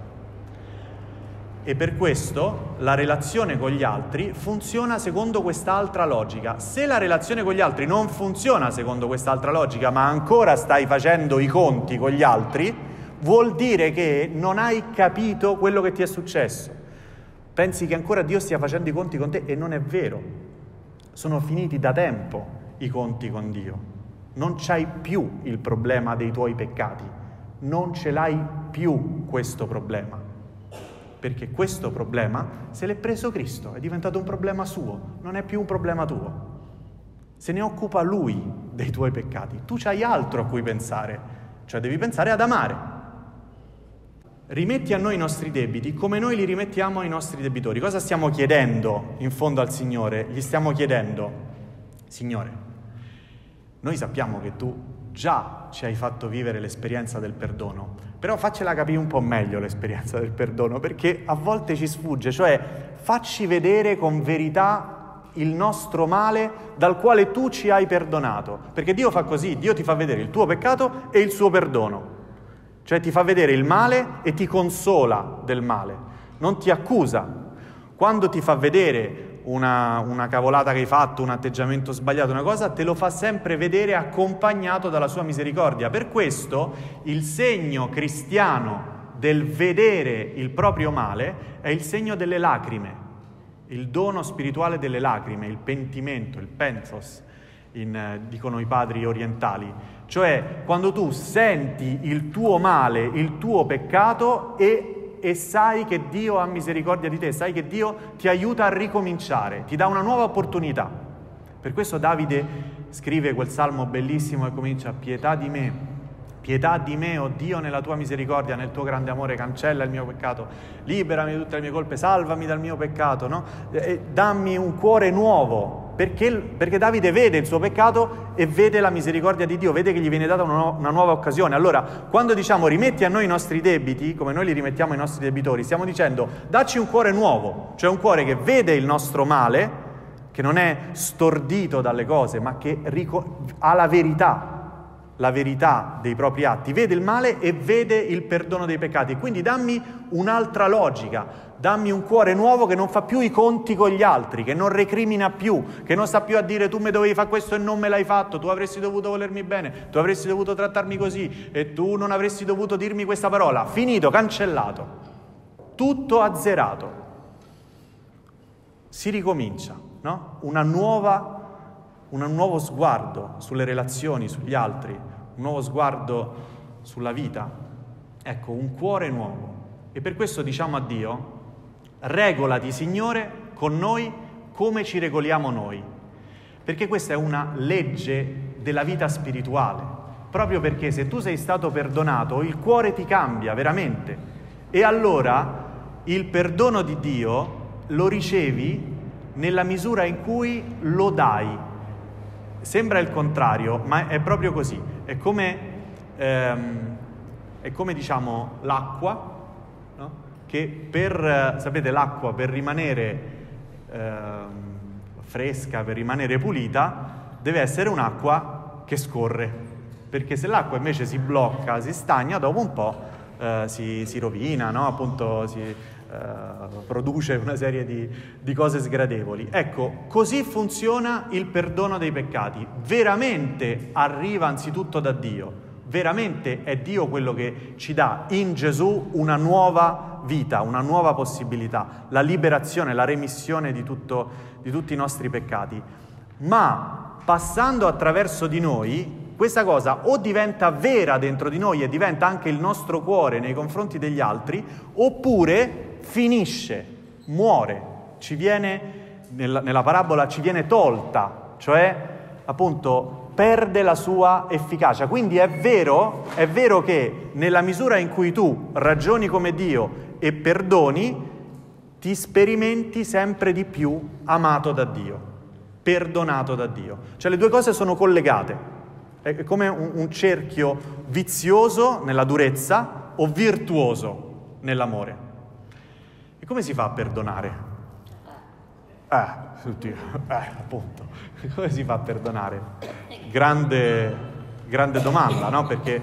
E per questo la relazione con gli altri funziona secondo quest'altra logica. Se la relazione con gli altri non funziona secondo quest'altra logica, ma ancora stai facendo i conti con gli altri, vuol dire che non hai capito quello che ti è successo. Pensi che ancora Dio stia facendo i conti con te e non è vero. Sono finiti da tempo i conti con Dio. Non c'hai più il problema dei tuoi peccati. Non ce l'hai più questo problema. Perché questo problema se l'è preso Cristo, è diventato un problema suo, non è più un problema tuo. Se ne occupa Lui dei tuoi peccati. Tu c'hai altro a cui pensare, cioè devi pensare ad amare. Rimetti a noi i nostri debiti come noi li rimettiamo ai nostri debitori. Cosa stiamo chiedendo in fondo al Signore? Gli stiamo chiedendo: Signore, noi sappiamo che tu già ci hai fatto vivere l'esperienza del perdono, però faccela capire un po' meglio l'esperienza del perdono, perché a volte ci sfugge, cioè facci vedere con verità il nostro male dal quale tu ci hai perdonato, perché Dio fa così, Dio ti fa vedere il tuo peccato e il suo perdono. Cioè ti fa vedere il male e ti consola del male, non ti accusa. Quando ti fa vedere una cavolata che hai fatto, un atteggiamento sbagliato, una cosa, te lo fa sempre vedere accompagnato dalla sua misericordia. Per questo il segno cristiano del vedere il proprio male è il segno delle lacrime, il dono spirituale delle lacrime, il pentimento, il penthos, dicono i padri orientali. Cioè quando tu senti il tuo male, il tuo peccato e sai che Dio ha misericordia di te, sai che Dio ti aiuta a ricominciare, ti dà una nuova opportunità. Per questo Davide scrive quel salmo bellissimo e comincia: pietà di me, oh Dio, nella tua misericordia, nel tuo grande amore, cancella il mio peccato, liberami da tutte le mie colpe, salvami dal mio peccato, no? Dammi un cuore nuovo. perché Davide vede il suo peccato e vede la misericordia di Dio, vede che gli viene data una nuova occasione. Allora, quando diciamo rimetti a noi i nostri debiti, come noi li rimettiamo ai nostri debitori, stiamo dicendo dacci un cuore nuovo, cioè un cuore che vede il nostro male, che non è stordito dalle cose, ma che ha la verità dei propri atti, vede il male e vede il perdono dei peccati. Quindi dammi un'altra logica, dammi un cuore nuovo che non fa più i conti con gli altri, che non recrimina più, che non sta più a dire tu mi dovevi fare questo e non me l'hai fatto, tu avresti dovuto volermi bene, tu avresti dovuto trattarmi così e tu non avresti dovuto dirmi questa parola. Finito, cancellato, tutto azzerato. Si ricomincia, no? Un nuovo sguardo sulle relazioni, sugli altri, un nuovo sguardo sulla vita. Ecco, un cuore nuovo. E per questo diciamo a Dio: regolati, Signore, con noi come ci regoliamo noi. Perché questa è una legge della vita spirituale. Proprio perché se tu sei stato perdonato, il cuore ti cambia veramente. E allora il perdono di Dio lo ricevi nella misura in cui lo dai. Sembra il contrario, ma è proprio così. È come diciamo l'acqua, no? Che sapete, l'acqua per rimanere fresca, per rimanere pulita, deve essere un'acqua che scorre. Perché se l'acqua invece si blocca, si stagna, dopo un po' si rovina, no? Appunto produce una serie di cose sgradevoli. Ecco, così funziona il perdono dei peccati. Veramente arriva anzitutto da Dio, veramente è Dio quello che ci dà in Gesù una nuova vita, una nuova possibilità, la liberazione, la remissione di tutti i nostri peccati. Ma passando attraverso di noi, questa cosa o diventa vera dentro di noi e diventa anche il nostro cuore nei confronti degli altri, oppure finisce, muore, ci viene, nella parabola ci viene tolta, cioè appunto perde la sua efficacia. Quindi è vero che nella misura in cui tu ragioni come Dio e perdoni, ti sperimenti sempre di più amato da Dio, perdonato da Dio. Cioè le due cose sono collegate. È come un cerchio vizioso nella durezza o virtuoso nell'amore. E come si fa a perdonare? Appunto, come si fa a perdonare? Grande domanda, no? Perché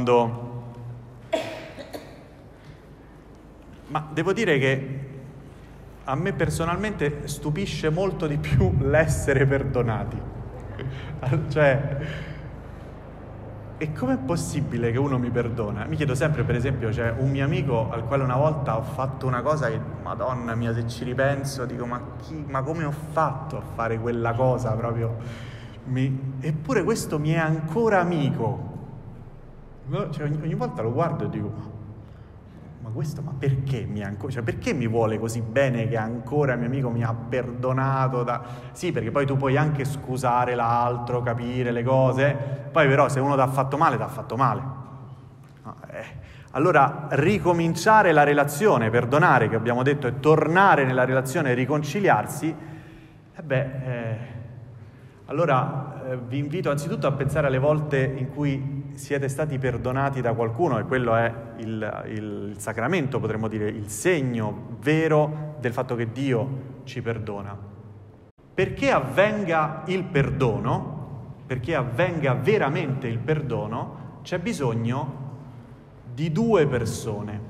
Ma devo dire che a me personalmente stupisce molto di più l'essere perdonati. Cioè, e com'è possibile che uno mi perdona? Mi chiedo sempre, per esempio, c'è un mio amico al quale una volta ho fatto una cosa che, madonna mia, se ci ripenso, dico, ma come ho fatto a fare quella cosa proprio? Eppure questo mi è ancora amico. Cioè, ogni volta lo guardo e dico, ma perché perché mi vuole così bene che ancora mio amico mi ha perdonato? Sì, perché poi tu puoi anche scusare l'altro, capire le cose, poi però se uno t'ha fatto male, t'ha fatto male. Allora ricominciare la relazione, perdonare, che abbiamo detto, è tornare nella relazione e riconciliarsi, allora vi invito anzitutto a pensare alle volte in cui siete stati perdonati da qualcuno, e quello è il sacramento, potremmo dire, il segno vero del fatto che Dio ci perdona. Perché avvenga il perdono, perché avvenga veramente il perdono, c'è bisogno di due persone.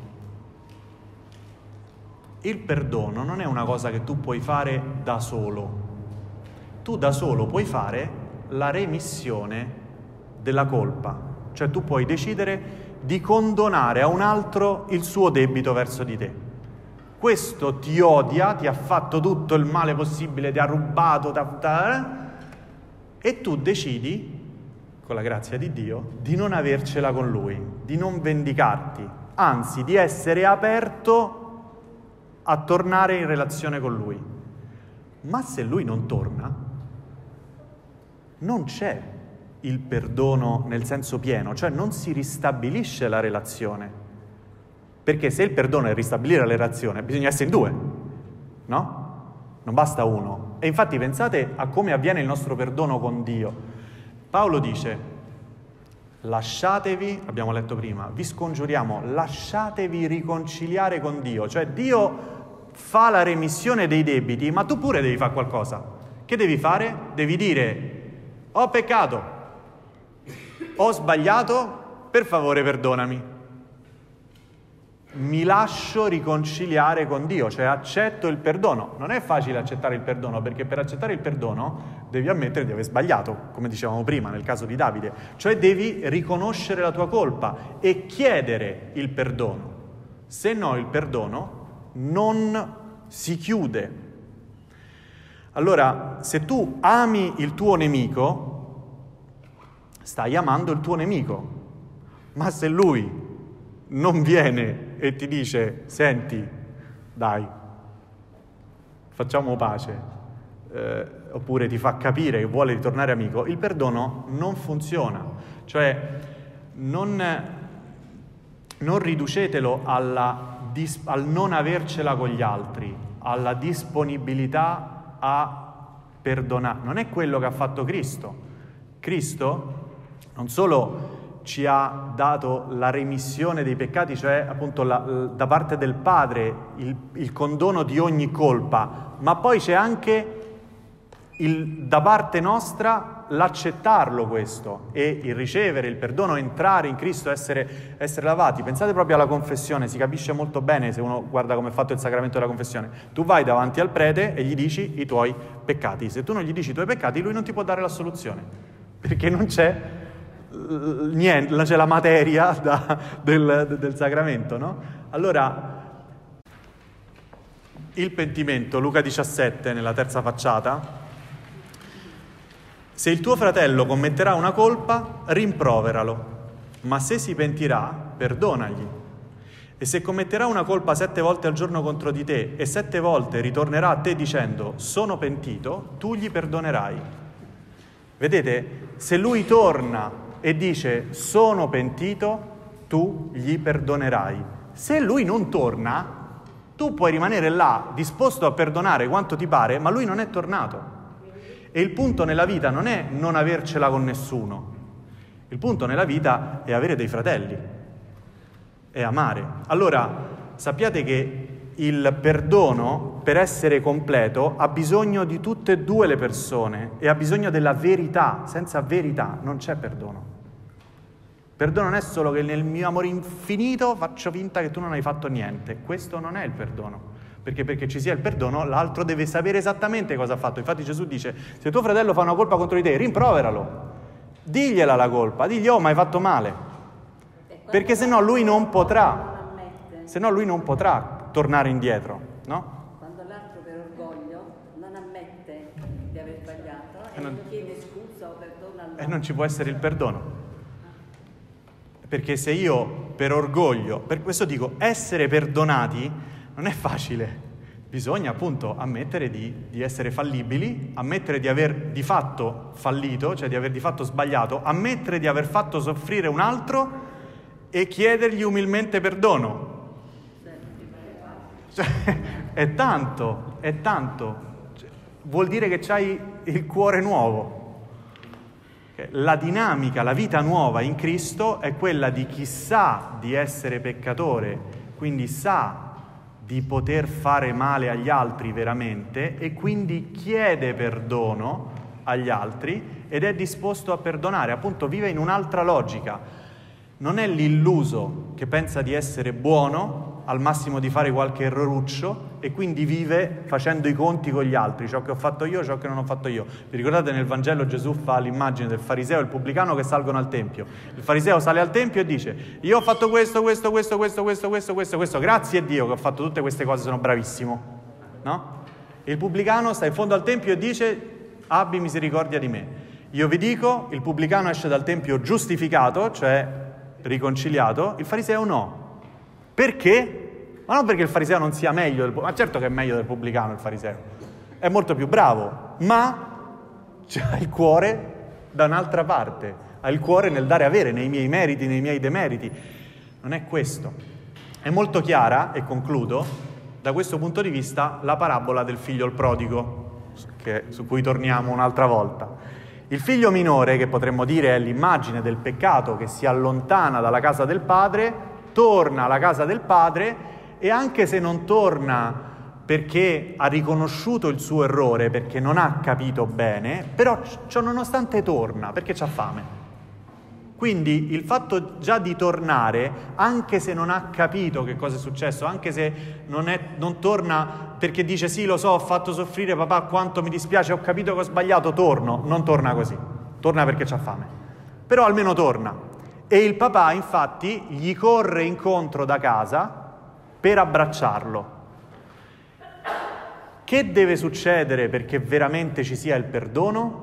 Il perdono non è una cosa che tu puoi fare da solo. Tu da solo puoi fare la remissione della colpa, cioè tu puoi decidere di condonare a un altro il suo debito verso di te. Questo ti odia, ti ha fatto tutto il male possibile, ti ha rubato, e tu decidi, con la grazia di Dio, di non avercela con lui, di non vendicarti, anzi di essere aperto a tornare in relazione con lui. Ma se lui non torna, non c'è il perdono nel senso pieno, cioè non si ristabilisce la relazione. Perché se il perdono è ristabilire la relazione, bisogna essere in due, no? non basta uno. E infatti pensate a come avviene il nostro perdono con Dio. Paolo dice: lasciatevi, abbiamo letto prima, vi scongiuriamo, lasciatevi riconciliare con Dio. Cioè Dio fa la remissione dei debiti, ma tu pure devi fare qualcosa. Che devi fare? Devi dire: ho peccato, ho sbagliato, per favore perdonami. Mi lascio riconciliare con Dio, cioè accetto il perdono. Non è facile accettare il perdono, perché per accettare il perdono devi ammettere di aver sbagliato, come dicevamo prima nel caso di Davide. Cioè devi riconoscere la tua colpa e chiedere il perdono. Se no il perdono non si chiude. Allora, se tu ami il tuo nemico, stai amando il tuo nemico. Ma se lui non viene e ti dice: senti, dai, facciamo pace, oppure ti fa capire che vuole ritornare amico, il perdono non funziona. Cioè non riducetelo al non avercela con gli altri, alla disponibilità a perdonare. Non è quello che ha fatto Cristo. Cristo non solo ci ha dato la remissione dei peccati, cioè appunto da parte del Padre il condono di ogni colpa, ma poi c'è anche da parte nostra l'accettarlo questo, e il ricevere il perdono, entrare in Cristo, essere lavati. Pensate proprio alla confessione, si capisce molto bene se uno guarda come è fatto il sacramento della confessione. Tu vai davanti al prete e gli dici i tuoi peccati. Se tu non gli dici i tuoi peccati, lui non ti può dare l'assoluzione, perché non c'è niente, c'è la materia del sacramento, no? Allora, il pentimento, Luca 17 nella terza facciata: se il tuo fratello commetterà una colpa, rimproveralo, ma se si pentirà, perdonagli. E se commetterà una colpa 7 volte al giorno contro di te e 7 volte ritornerà a te dicendo: sono pentito, tu gli perdonerai. Vedete, se lui torna e dice: sono pentito, tu gli perdonerai. Se lui non torna, tu puoi rimanere là disposto a perdonare quanto ti pare, ma lui non è tornato. E il punto nella vita non è non avercela con nessuno. Il punto nella vita è avere dei fratelli, è amare. Allora, sappiate che il perdono, per essere completo, ha bisogno di tutte e due le persone e ha bisogno della verità. Senza verità non c'è perdono. Perdono non è solo che nel mio amore infinito faccio finta che tu non hai fatto niente. Questo non è il perdono. Perché ci sia il perdono, l'altro deve sapere esattamente cosa ha fatto. Infatti Gesù dice: se tuo fratello fa una colpa contro di te, rimproveralo. Digliela la colpa, digli: oh, ma hai fatto male. Perché se no lui non potrà. Se no lui non potrà tornare indietro, no? Quando l'altro per orgoglio non ammette di aver sbagliato e non chiede scusa o perdono all'altro. E non ci può essere il perdono. Perché se io per orgoglio, per questo dico, essere perdonati non è facile. Bisogna appunto ammettere di essere fallibili, ammettere di aver di fatto fallito, cioè di aver di fatto sbagliato, ammettere di aver fatto soffrire un altro e chiedergli umilmente perdono. Cioè, è tanto. Cioè, vuol dire che c'hai il cuore nuovo. La dinamica, la vita nuova in Cristo è quella di chi sa di essere peccatore, quindi sa di poter fare male agli altri veramente e quindi chiede perdono agli altri ed è disposto a perdonare, appunto vive in un'altra logica. Non è l'illuso che pensa di essere buono, al massimo di fare qualche erroruccio e quindi vive facendo i conti con gli altri, ciò che ho fatto io, ciò che non ho fatto io. Vi ricordate nel Vangelo Gesù fa l'immagine del fariseo e il pubblicano che salgono al Tempio. Il fariseo sale al Tempio e dice: io ho fatto questo, grazie a Dio che ho fatto tutte queste cose, sono bravissimo, no? E il pubblicano sta in fondo al Tempio e dice: abbi misericordia di me. Io vi dico, il pubblicano esce dal Tempio giustificato, cioè riconciliato, il fariseo no. Perché? Ma non perché il fariseo non sia meglio, ma certo che è meglio del pubblicano il fariseo, è molto più bravo, ma c'ha il cuore da un'altra parte, ha il cuore nel dare avere, nei miei meriti, nei miei demeriti. Non è questo. È molto chiara, e concludo, da questo punto di vista la parabola del figlio il prodigo, su cui torniamo un'altra volta. Il figlio minore, che potremmo dire è l'immagine del peccato che si allontana dalla casa del padre, torna alla casa del padre e anche se non torna perché ha riconosciuto il suo errore, perché non ha capito bene, però ciò nonostante torna, perché c'ha fame. Quindi il fatto già di tornare, anche se non ha capito che cosa è successo, anche se non torna perché dice sì, lo so, ho fatto soffrire papà, quanto mi dispiace, ho capito che ho sbagliato, torno, non torna così, torna perché c'ha fame. Però almeno torna. E il papà infatti gli corre incontro da casa per abbracciarlo. Che deve succedere perché veramente ci sia il perdono?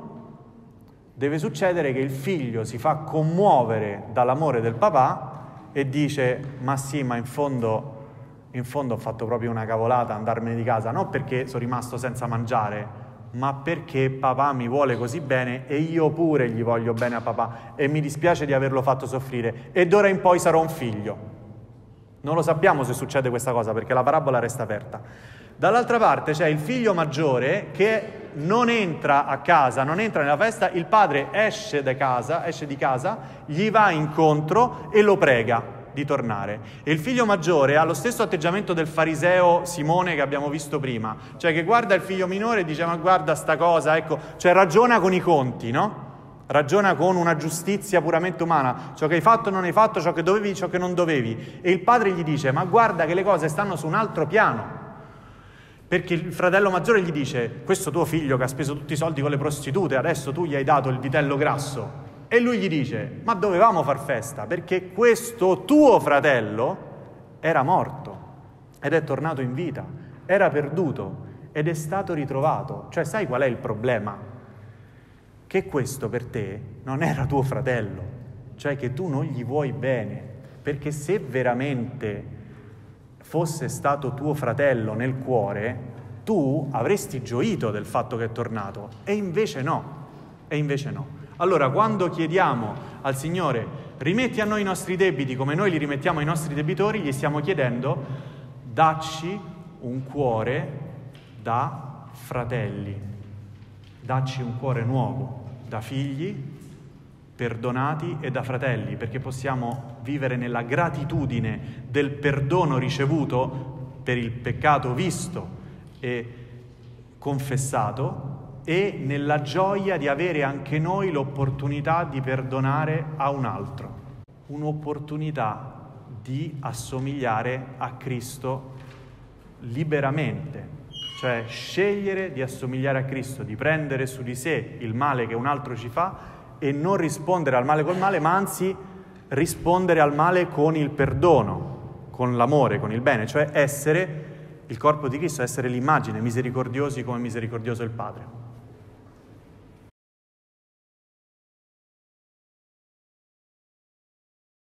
Deve succedere che il figlio si fa commuovere dall'amore del papà e dice ma sì, ma in fondo ho fatto proprio una cavolata andarmene di casa, non perché sono rimasto senza mangiare, ma perché papà mi vuole così bene e io pure gli voglio bene a papà e mi dispiace di averlo fatto soffrire e d'ora in poi sarò un figlio. Non lo sappiamo se succede questa cosa perché la parabola resta aperta. Dall'altra parte c'è il figlio maggiore che non entra a casa, non entra nella festa, il padre esce di casa, gli va incontro e lo prega di tornare. E il figlio maggiore ha lo stesso atteggiamento del fariseo Simone che abbiamo visto prima, cioè che guarda il figlio minore e dice ma guarda sta cosa, ecco, cioè ragiona con i conti, no? Ragiona con una giustizia puramente umana, ciò che hai fatto non hai fatto, ciò che dovevi, ciò che non dovevi. E il padre gli dice ma guarda che le cose stanno su un altro piano. Perché il fratello maggiore gli dice questo tuo figlio che ha speso tutti i soldi con le prostitute, adesso tu gli hai dato il vitello grasso. E lui gli dice ma dovevamo far festa perché questo tuo fratello era morto ed è tornato in vita, era perduto ed è stato ritrovato. Cioè sai qual è il problema? Che questo per te non era tuo fratello, cioè che tu non gli vuoi bene, perché se veramente fosse stato tuo fratello nel cuore, tu avresti gioito del fatto che è tornato, e invece no. Allora, quando chiediamo al Signore, rimetti a noi i nostri debiti come noi li rimettiamo ai nostri debitori, gli stiamo chiedendo, dacci un cuore da fratelli, dacci un cuore nuovo, da figli, perdonati e da fratelli, perché possiamo vivere nella gratitudine del perdono ricevuto per il peccato visto e confessato e nella gioia di avere anche noi l'opportunità di perdonare a un altro, un'opportunità di assomigliare a Cristo liberamente, cioè scegliere di assomigliare a Cristo, di prendere su di sé il male che un altro ci fa e non rispondere al male col male, ma anzi rispondere al male con il perdono, con l'amore, con il bene, cioè essere il corpo di Cristo, essere l'immagine, misericordiosi come misericordioso il Padre.